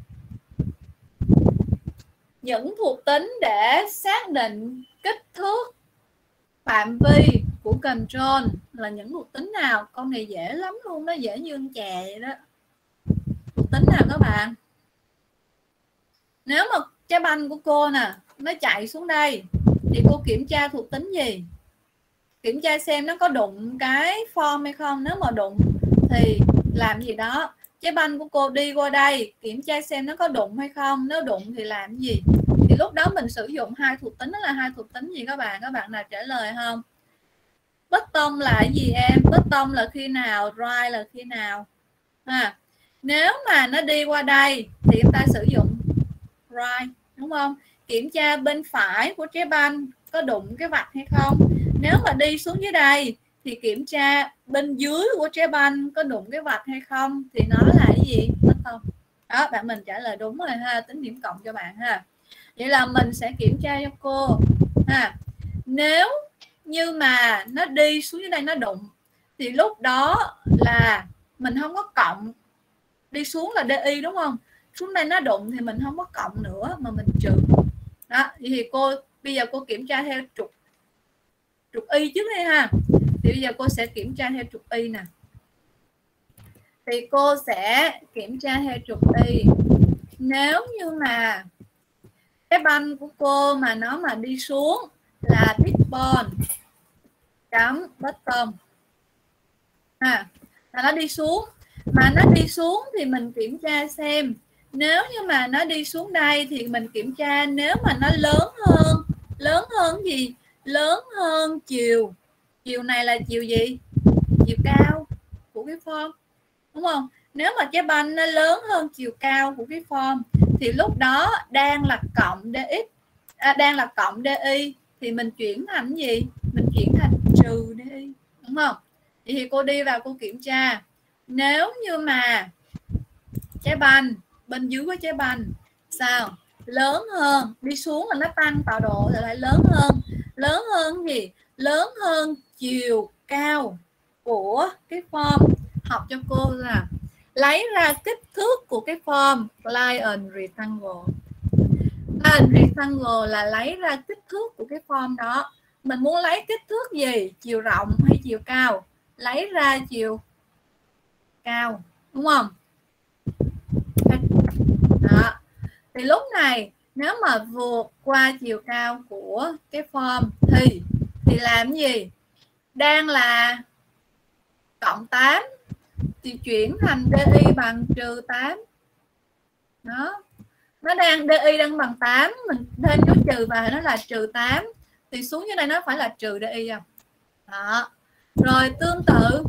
Những thuộc tính để xác định kích thước, phạm vi của control là những thuộc tính nào? Con này dễ lắm luôn đó, dễ như con chè vậy đó. Thuộc tính nào các bạn? Nếu mà trái banh của cô nè, nó chạy xuống đây thì cô kiểm tra thuộc tính gì? Kiểm tra xem nó có đụng cái form hay không. Nếu mà đụng thì làm gì đó. Trái banh của cô đi qua đây, kiểm tra xem nó có đụng hay không. Nếu đụng thì làm gì? Thì lúc đó mình sử dụng hai thuộc tính. Đó là hai thuộc tính gì các bạn? Các bạn nào trả lời không? Bottom là cái gì em? Bottom là khi nào? Right là khi nào? À, nếu mà nó đi qua đây thì chúng ta sử dụng right, đúng không? Kiểm tra bên phải của trái banh có đụng cái vạch hay không. Nếu mà đi xuống dưới đây thì kiểm tra bên dưới của trái banh có đụng cái vạch hay không, thì nó là cái gì? Bottom. Đó, bạn mình trả lời đúng rồi ha, tính điểm cộng cho bạn ha. Vậy là mình sẽ kiểm tra cho cô ha. Nếu như mà nó đi xuống dưới đây nó đụng thì lúc đó là mình không có cộng. Đi xuống là đê i đúng không? Xuống đây nó đụng thì mình không có cộng nữa mà mình trừ. Đó, thì cô bây giờ cô kiểm tra theo trục trục y trước đây ha. Thì bây giờ cô sẽ kiểm tra theo trục y nè. Thì cô sẽ kiểm tra theo trục y. Nếu như mà cái banh của cô mà nó mà đi xuống là big ball chấm bottom à, là nó đi xuống, mà nó đi xuống thì mình kiểm tra xem. Nếu như mà nó đi xuống đây thì mình kiểm tra nếu mà nó lớn hơn, lớn hơn gì? Lớn hơn chiều. Chiều này là chiều gì? Chiều cao của cái form, đúng không? Nếu mà trái banh nó lớn hơn chiều cao của cái form thì lúc đó đang là cộng dx, à, đang là cộng di thì mình chuyển thành gì? Mình chuyển thành trừ di, đúng không? Vậy thì cô đi vào cô kiểm tra. Nếu như mà trái banh bên dưới của trái banh sao? Lớn hơn, đi xuống là nó tăng tạo độ thì lại lớn hơn. Lớn hơn gì? Lớn hơn chiều cao của cái form. Học cho cô là lấy ra kích thước của cái form client rectangle. Client rectangle là lấy ra kích thước của cái form đó. Mình muốn lấy kích thước gì? Chiều rộng hay chiều cao? Lấy ra chiều cao, đúng không? Đó. Thì lúc này nếu mà vượt qua chiều cao của cái form thì thì làm gì? Đang là cộng tám thì chuyển thành di bằng trừ tám. Đó. Nó đang di đang bằng tám, mình thêm dấu trừ vào nó là trừ tám. Thì xuống dưới đây nó phải là trừ di không? Đó. Rồi tương tự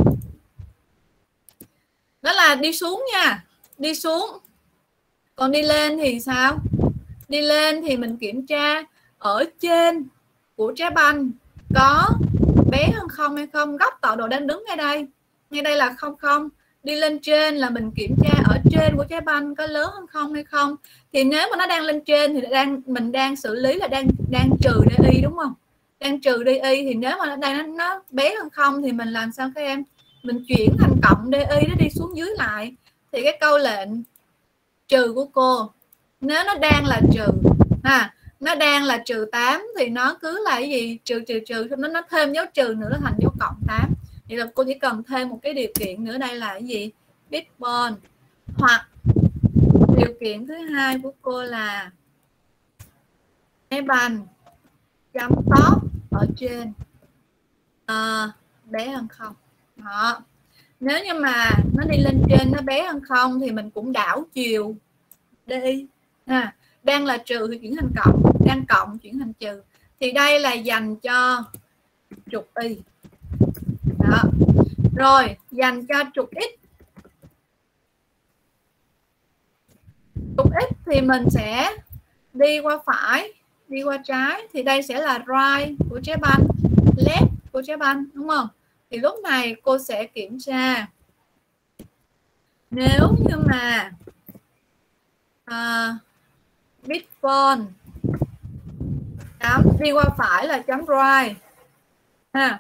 đó là đi xuống nha, đi xuống. Còn đi lên thì sao? Đi lên thì mình kiểm tra ở trên của trái banh có bé hơn không hay không. Góc tọa độ đang đứng ngay đây, ngay đây là không không. Đi lên trên là mình kiểm tra ở trên của trái banh có lớn hơn không hay không. Thì nếu mà nó đang lên trên thì đang mình đang xử lý là đang đang trừ di, đúng không? Đang trừ di thì nếu mà đây nó, nó bé hơn không thì mình làm sao các em? Mình chuyển thành cộng di, nó đi xuống dưới lại. Thì cái câu lệnh trừ của cô nếu nó đang là trừ ha, nó đang là trừ tám thì nó cứ là cái gì? Trừ trừ trừ nó nó thêm dấu trừ nữa, nó thành dấu cộng tám. Vậy là cô chỉ cần thêm một cái điều kiện nữa, đây là cái gì? Big ball. Hoặc điều kiện thứ hai của cô là cái banh chấm top ở trên à, bé hơn không. Đó. Nếu như mà nó đi lên trên nó bé hơn không thì mình cũng đảo chiều đi. À, đang là trừ thì chuyển thành cộng, đang cộng chuyển thành trừ. Thì đây là dành cho trục y. Đó. Rồi dành cho trục x. Trục x thì mình sẽ đi qua phải, đi qua trái. Thì đây sẽ là right của trái banh, left của trái banh, đúng không? Thì lúc này cô sẽ kiểm tra nếu như mà à, big ball chấm đi qua phải là chấm right ha.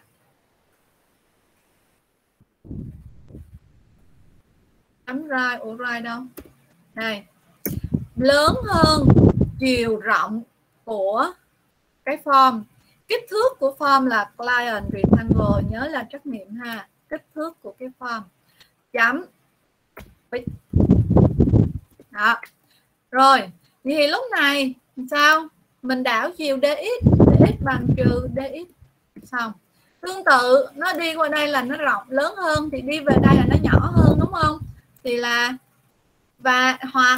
Chấm right, ủa right đâu? Đây. Lớn hơn chiều rộng của cái form. Kích thước của form là client rectangle, nhớ là trắc nghiệm ha. Kích thước của cái form. Chấm. Đó. Rồi, Thì lúc này sao? Mình đảo chiều dx, dx bằng trừ dx. Xong. Tương tự nó đi qua đây là nó rộng lớn hơn, thì đi về đây là nó nhỏ hơn, đúng không? Thì là và hoặc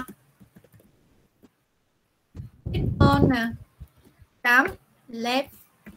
on nè chấm left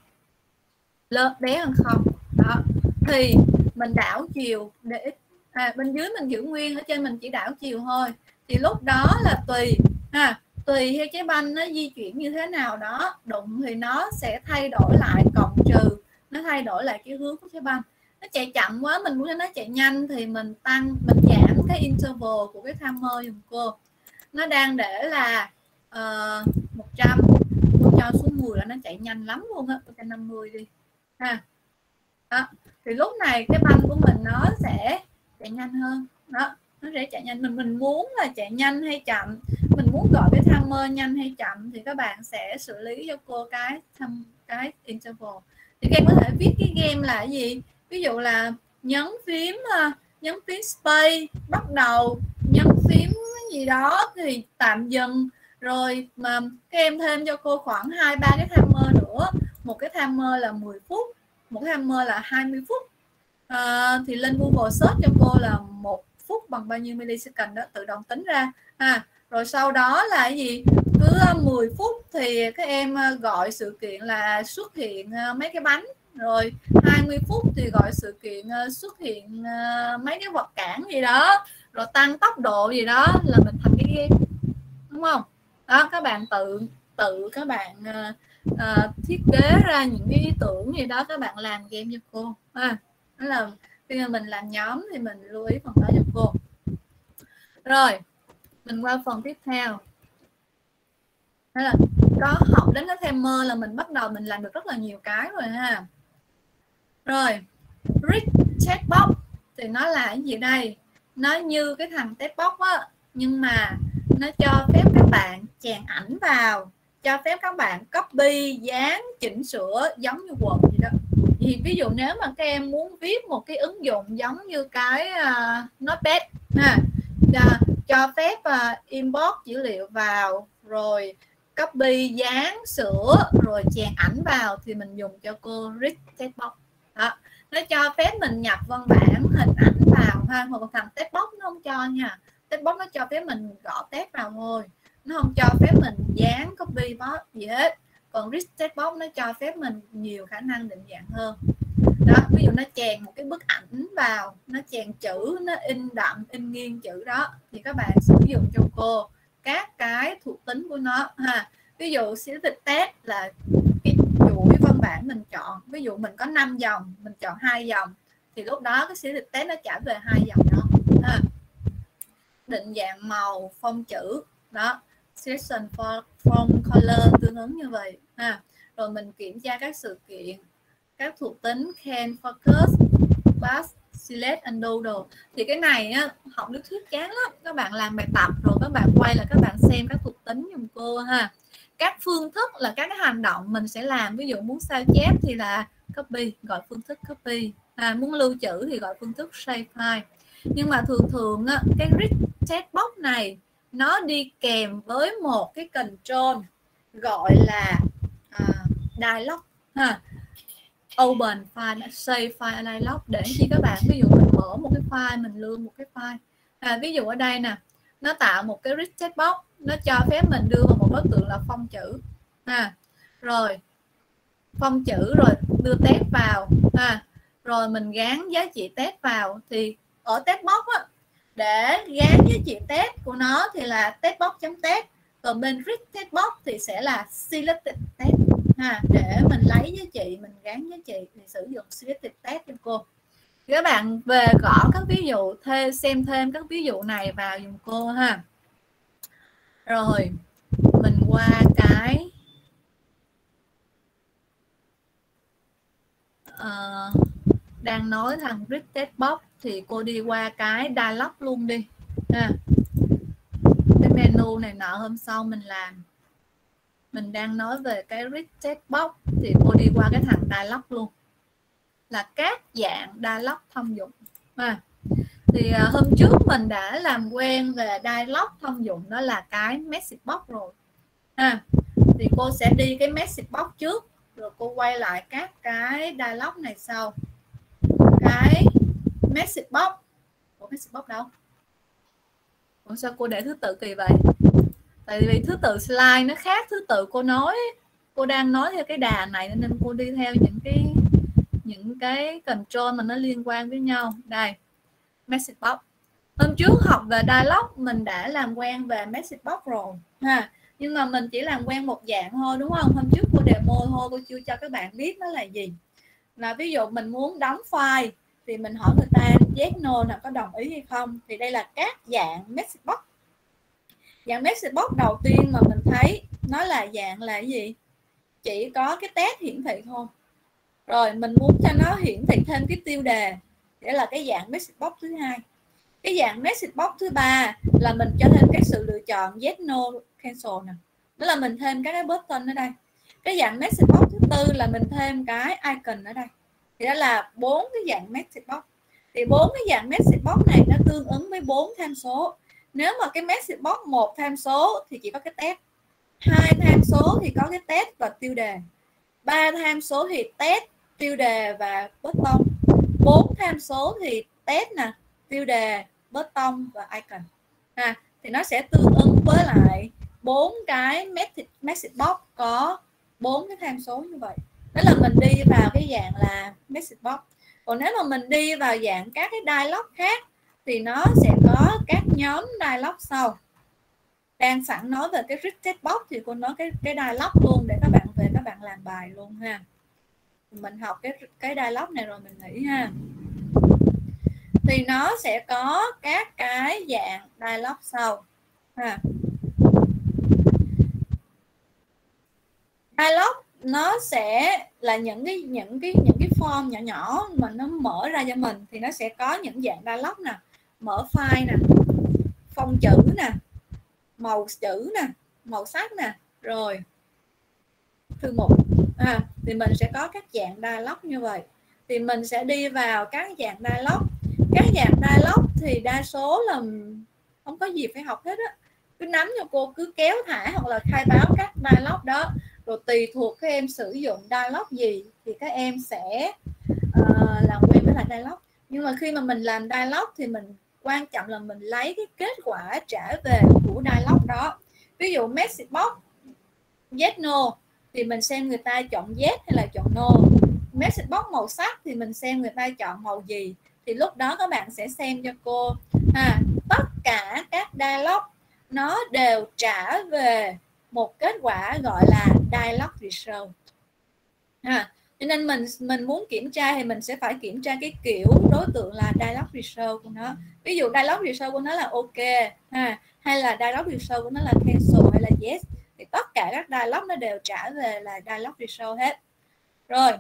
lớn bé hơn không đó, thì mình đảo chiều để à, bên dưới mình giữ nguyên, ở trên mình chỉ đảo chiều thôi. Thì lúc đó là tùy ha, tùy theo trái banh nó di chuyển như thế nào đó, đụng thì nó sẽ thay đổi lại cộng trừ, nó thay đổi lại cái hướng của trái banh. Nó chạy chậm quá mình muốn cho nó chạy nhanh thì mình tăng, mình giảm cái interval của cái timer dùm cô. Nó đang để là uh, một trăm, cô cho xuống mười là nó chạy nhanh lắm luôn á, cho năm mươi đi ha. Đó. Thì lúc này cái banh của mình nó sẽ chạy nhanh hơn đó, nó sẽ chạy nhanh. Mình mình muốn là chạy nhanh hay chậm, mình muốn gọi cái timer nhanh hay chậm thì các bạn sẽ xử lý cho cô cái cái interval. Thì các em có thể viết cái game là cái gì, ví dụ là nhấn phím nhấn phím space bắt đầu, nhấn phím gì đó thì tạm dừng, rồi mà các em thêm cho cô khoảng hai ba cái timer nữa, một cái timer là mười phút, một cái timer là hai mươi phút. À, thì lên Google search cho cô là một phút bằng bao nhiêu millisecond đó, tự động tính ra ha. Rồi sau đó là cái gì, cứ mười phút thì các em gọi sự kiện là xuất hiện mấy cái bánh, rồi hai mươi phút thì gọi sự kiện xuất hiện mấy cái vật cản gì đó, rồi tăng tốc độ gì đó là mình thành cái game, đúng không? Đó, các bạn tự tự các bạn uh, uh, thiết kế ra những cái ý tưởng gì đó, các bạn làm game cho cô ha. Đó là khi mà mình làm nhóm thì mình lưu ý phần đó cho cô. Rồi mình qua phần tiếp theo, đó là có học đến cái timer là mình bắt đầu mình làm được rất là nhiều cái rồi ha. Rồi read chat box thì nó là cái gì đây, nó như cái thằng text box á, nhưng mà nó cho phép các bạn chèn ảnh vào, cho phép các bạn copy, dán, chỉnh sửa giống như Word gì đó. Thì ví dụ nếu mà các em muốn viết một cái ứng dụng giống như cái uh, Notepad ha, uh, cho phép uh, import dữ liệu vào, rồi copy, dán, sửa, rồi chèn ảnh vào thì mình dùng cho cô read text box. Đó. Nó cho phép mình nhập văn bản, hình ảnh vào ha, hoặc thằng text box nó không cho nha. Text box nó cho phép mình gõ text vào thôi, nó không cho phép mình dán, copy box gì hết. Còn read text box nó cho phép mình nhiều khả năng định dạng hơn. Đó, ví dụ nó chèn một cái bức ảnh vào, nó chèn chữ, nó in đậm, in nghiêng chữ đó, thì các bạn sử dụng cho cô các cái thuộc tính của nó ha. Ví dụ selected text là cái chuỗi văn bản mình chọn, ví dụ mình có năm dòng, mình chọn hai dòng thì lúc đó cái selected text nó trả về hai dòng đó ha. Định dạng màu, phông chữ đó, selection for font color tương ứng như vậy ha. Rồi mình kiểm tra các sự kiện, các thuộc tính can, focus, pass, select, undo đồ. Thì cái này á, học lý thuyết chán lắm, các bạn làm bài tập rồi các bạn quay là các bạn xem các thuộc tính giùm cô ha. Các phương thức là các cái hành động mình sẽ làm, ví dụ muốn sao chép thì là copy, gọi phương thức copy, à, muốn lưu trữ thì gọi phương thức save file. Nhưng mà thường thường á, cái read text box này nó đi kèm với một cái control gọi là à, dialog ha. Open file, save file, dialog, để khi các bạn ví dụ mình mở một cái file, mình lưu một cái file, à, ví dụ ở đây nè, nó tạo một cái read text box, nó cho phép mình đưa vào một đối tượng là phông chữ ha. Rồi phông chữ rồi đưa text vào ha. Rồi mình gán giá trị text vào, thì ở text box á, để gán giá trị text của nó thì là text box chấm text, còn bên read text box thì sẽ là selected text ha. Để mình lấy giá trị, mình gán giá trị thì sử dụng selected text cho cô. Thì các bạn về gõ các ví dụ, thêm xem thêm các ví dụ này vào dùm cô ha. Rồi mình qua cái uh, đang nói thằng read text box thì cô đi qua cái dialog luôn đi ha. Cái menu này nọ hôm sau mình làm. Mình đang nói về cái read text box thì cô đi qua cái thằng dialog luôn, là các dạng dialog thông dụng ha. Thì uh, hôm trước mình đã làm quen về dialog thông dụng, đó là cái message box rồi ha. Thì cô sẽ đi cái message box trước, rồi cô quay lại các cái dialog này sau. Cái message box, Ủa, message box đâu? Ủa, sao cô để thứ tự kỳ vậy? Tại vì thứ tự slide nó khác thứ tự cô nói. Cô đang nói theo cái đà này nên cô đi theo những cái những cái control mà nó liên quan với nhau. Đây, message box. Hôm trước học về dialog mình đã làm quen về message box rồi ha, nhưng mà mình chỉ làm quen một dạng thôi, đúng không? Hôm trước cô demo thôi, cô chưa cho các bạn biết nó là gì. Là ví dụ mình muốn đóng file thì mình hỏi người ta yes no là có đồng ý hay không. Thì đây là các dạng message box. Dạng message box đầu tiên mà mình thấy nó là dạng là cái gì? Chỉ có cái test hiển thị thôi. Rồi mình muốn cho nó hiển thị thêm cái tiêu đề, để là cái dạng message box thứ hai. Cái dạng message box thứ ba là mình cho thêm cái sự lựa chọn yes no cancel nè, đó là mình thêm các cái button ở đây. Cái dạng message box thứ tư là mình thêm cái icon ở đây. Thì đó là bốn cái dạng message box. Thì bốn cái dạng message box này nó tương ứng với bốn tham số. Nếu mà cái message box một tham số thì chỉ có cái test, hai tham số thì có cái test và tiêu đề, ba tham số thì test, tiêu đề và button, bốn tham số thì test nè, tiêu đề, button và icon ha. Thì nó sẽ tương ứng với lại bốn cái message, message box có bốn cái tham số như vậy. Đó là mình đi vào cái dạng là message box. Còn nếu mà mình đi vào dạng các cái dialog khác thì nó sẽ có các nhóm dialog sau. Đang sẵn nói về cái request box thì cô nói cái cái dialog luôn để các bạn về các bạn làm bài luôn ha. Mình học cái cái dialog này rồi mình nghĩ ha. Thì nó sẽ có các cái dạng dialog sau ha. Dialog nó sẽ là những cái những cái những cái form nhỏ nhỏ mà nó mở ra cho mình. Thì nó sẽ có những dạng dialog nè, mở file nè, phông chữ nè, màu chữ nè, màu sắc nè, rồi thư mục à, thì mình sẽ có các dạng dialog như vậy. Thì mình sẽ đi vào các dạng dialog. Các dạng dialog thì đa số là không có gì phải học hết á, cứ nắm cho cô, cứ kéo thả hoặc là khai báo các dialog đó, rồi tùy thuộc các em sử dụng dialog gì thì các em sẽ uh, làm quen với lại dialog. Nhưng mà khi mà mình làm dialog thì mình quan trọng là mình lấy cái kết quả trả về của dialog đó. Ví dụ message box yes no thì mình xem người ta chọn yes hay là chọn no. Message box màu sắc thì mình xem người ta chọn màu gì. Thì lúc đó các bạn sẽ xem cho cô à, tất cả các dialog nó đều trả về một kết quả gọi là dialog result à, cho nên mình mình muốn kiểm tra thì mình sẽ phải kiểm tra cái kiểu đối tượng là dialog result của nó. Ví dụ dialog result của nó là ok ha, hay là dialog result của nó là cancel hay là yes, thì tất cả các dialog nó đều trả về là dialog result hết. Rồi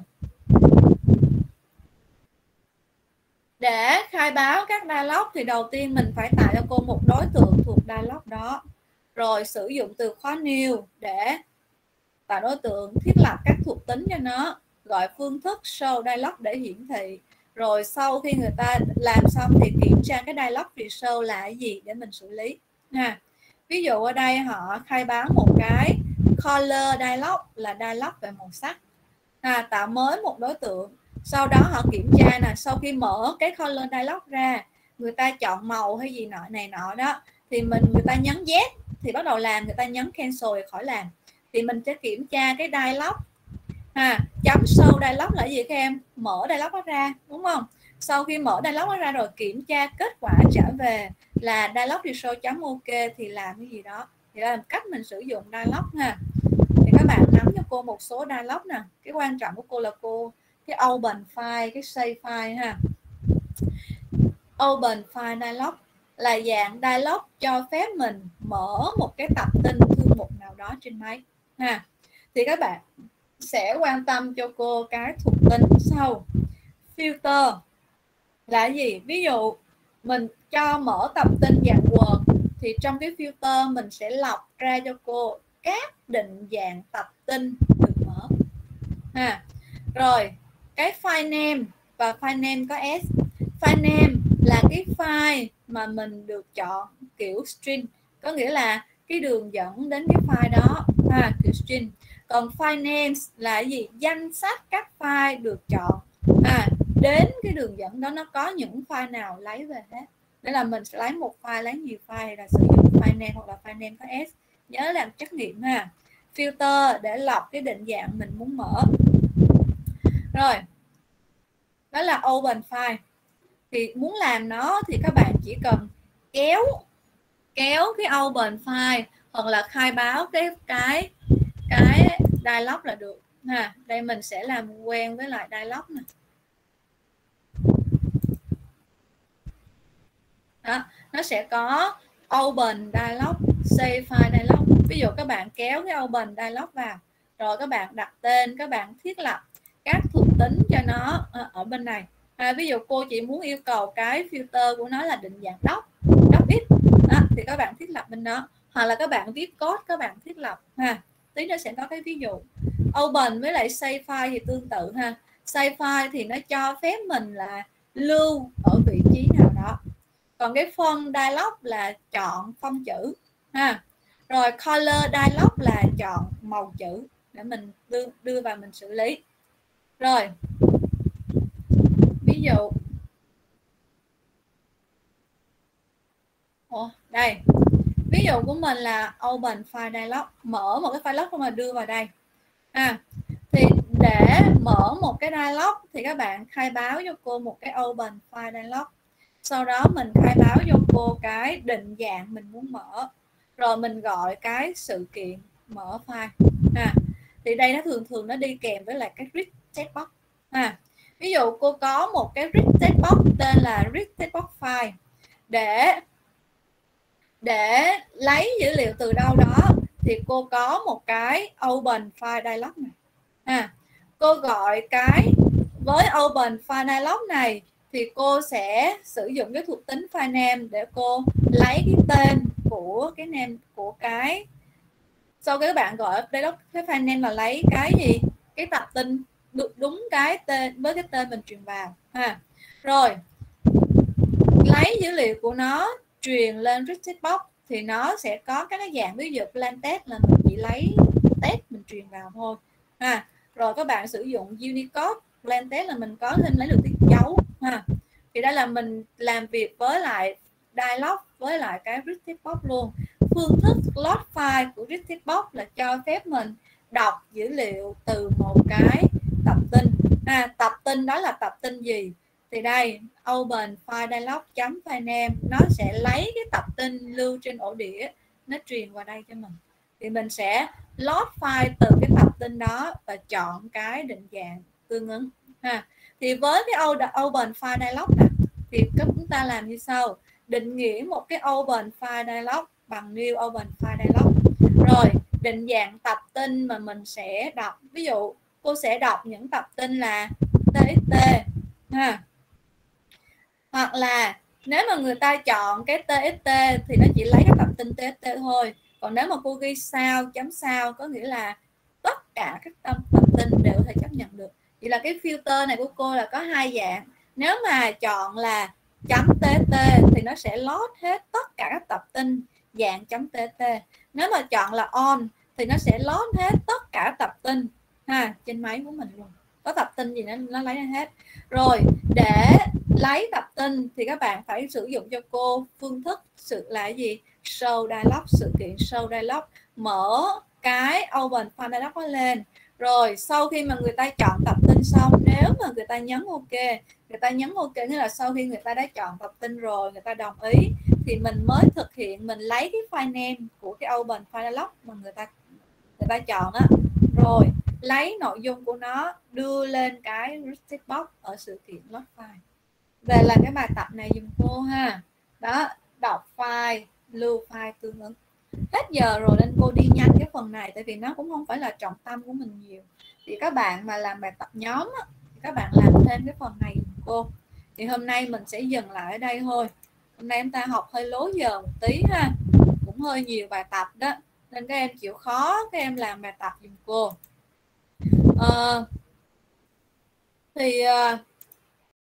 để khai báo các dialog thì đầu tiên mình phải tạo cho cô một đối tượng thuộc dialog đó, rồi sử dụng từ khóa new để tạo đối tượng, thiết lập các thuộc tính cho nó, gọi phương thức show dialog để hiển thị. Rồi sau khi người ta làm xong thì kiểm tra cái dialog result là cái gì để mình xử lý ha. Ví dụ ở đây họ khai báo một cái color dialog là dialog về màu sắc à, tạo mới một đối tượng. Sau đó họ kiểm tra nè, sau khi mở cái color dialog ra, người ta chọn màu hay gì nọ này nọ đó, thì mình người ta nhấn yes thì bắt đầu làm, người ta nhấn cancel thì khỏi làm. Thì mình sẽ kiểm tra cái dialog ha, chấm show dialog là gì các em? Mở dialog đó ra, đúng không? Sau khi mở dialog đó ra rồi kiểm tra kết quả trả về là dialog result chấm ok thì làm cái gì đó. Thì là cách mình sử dụng dialog ha. Thì các bạn nắm cho cô một số dialog nè. Cái quan trọng của cô là cô cái open file, cái save file ha. Open file dialog là dạng dialog cho phép mình mở một cái tập tin thư mục nào đó trên máy ha. Thì các bạn sẽ quan tâm cho cô cái thuộc tính sau. Filter là gì? Ví dụ mình cho mở tập tin dạng Word thì trong cái filter mình sẽ lọc ra cho cô các định dạng tập tin được mở ha. Rồi cái file name và file name có S. File name là cái file mà mình được chọn kiểu string, có nghĩa là cái đường dẫn đến cái file đó à, kiểu string. Còn file names là gì? Danh sách các file được chọn à, đến cái đường dẫn đó nó có những file nào lấy về hết. Đây là mình sẽ lấy một file, lấy nhiều file là sử dụng file name hoặc là file name có s. Nhớ làm trắc nghiệm ha. Filter để lọc cái định dạng mình muốn mở. Rồi, đó là open file. Thì muốn làm nó thì các bạn chỉ cần kéo kéo cái open file hoặc là khai báo cái cái cái dialog là được ha. Đây mình sẽ làm quen với lại dialog nè. Đó, nó sẽ có open dialog, save file dialog. Ví dụ các bạn kéo cái open dialog vào, rồi các bạn đặt tên, các bạn thiết lập các thuộc tính cho nó ở bên này. À, ví dụ cô chỉ muốn yêu cầu cái filter của nó là định dạng doc, docx đó, thì các bạn thiết lập bên đó, hoặc là các bạn viết code các bạn thiết lập ha. Tí nữa sẽ có cái ví dụ. Open với lại save file thì tương tự ha. Save file thì nó cho phép mình là lưu ở vị trí nào đó. Còn cái font dialog là chọn phông chữ ha. Rồi color dialog là chọn màu chữ để mình đưa, đưa vào mình xử lý. Rồi ví dụ Ủa, đây ví dụ của mình là open file dialog, mở một cái file log mà đưa vào đây à. Thì để mở một cái dialog thì các bạn khai báo cho cô một cái open file dialog, sau đó mình khai báo cho cô cái định dạng mình muốn mở, rồi mình gọi cái sự kiện mở file à. Thì đây nó thường thường nó đi kèm với lại cái read text box à. Ví dụ cô có một cái read text box tên là read text box file, để để lấy dữ liệu từ đâu đó thì cô có một cái open file dialog này à. Cô gọi cái với open file dialog này thì cô sẽ sử dụng cái thuộc tính file name để cô lấy cái tên của cái name của cái, sau cái bạn gọi dialog cái file name là lấy cái gì, cái tập tin đúng cái tên với cái tên mình truyền vào ha. Rồi lấy dữ liệu của nó truyền lên read text box thì nó sẽ có các cái dạng, ví dụ plain text là mình chỉ lấy text mình truyền vào thôi ha. Rồi các bạn sử dụng Unicode, plain text là mình có thêm lấy được tiếng dấu ha. Thì đây là mình làm việc với lại dialog với lại cái read text box luôn. Phương thức load file của read text box là cho phép mình đọc dữ liệu từ một cái tập tin à. Tập tin đó là tập tin gì thì đây open file dialog chấm file name nó sẽ lấy cái tập tin lưu trên ổ đĩa, nó truyền vào đây cho mình. Thì mình sẽ load file từ cái tập tin đó và chọn cái định dạng tương ứng ha. Thì với cái open file dialog này thì chúng ta làm như sau: định nghĩa một cái open file dialog bằng new open file dialog, rồi định dạng tập tin mà mình sẽ đọc. Ví dụ cô sẽ đọc những tập tin là txt ha, hoặc là nếu mà người ta chọn cái txt thì nó chỉ lấy cái tập tin txt thôi. Còn nếu mà cô ghi sao chấm sao có nghĩa là tất cả các tập, tập tin đều có thể chấp nhận được. Vậy là cái filter này của cô là có hai dạng. Nếu mà chọn là chấm txt thì nó sẽ load hết tất cả các tập tin dạng chấm txt. Nếu mà chọn là on thì nó sẽ load hết tất cả tập tin ha, trên máy của mình luôn, có tập tin gì nó, nó lấy hết. Rồi để lấy tập tin thì các bạn phải sử dụng cho cô phương thức sự là gì, show dialog, sự kiện show dialog, mở cái open file dialog đó lên. Rồi sau khi mà người ta chọn tập tin xong, nếu mà người ta nhấn ok, người ta nhấn ok nghĩa là sau khi người ta đã chọn tập tin rồi, người ta đồng ý thì mình mới thực hiện, mình lấy cái file name của cái open file dialog mà người ta người ta chọn á, rồi lấy nội dung của nó đưa lên cái read text box ở sự kiện load file. Về là cái bài tập này dùm cô ha. Đó, đọc file, lưu file tương ứng. Hết giờ rồi nên cô đi nhanh cái phần này tại vì nó cũng không phải là trọng tâm của mình nhiều. Thì các bạn mà làm bài tập nhóm á, thì các bạn làm thêm cái phần này dùm cô. Thì hôm nay mình sẽ dừng lại ở đây thôi. Hôm nay chúng ta học hơi lố giờ một tí ha, cũng hơi nhiều bài tập đó, nên các em chịu khó các em làm bài tập dùm cô. À, thì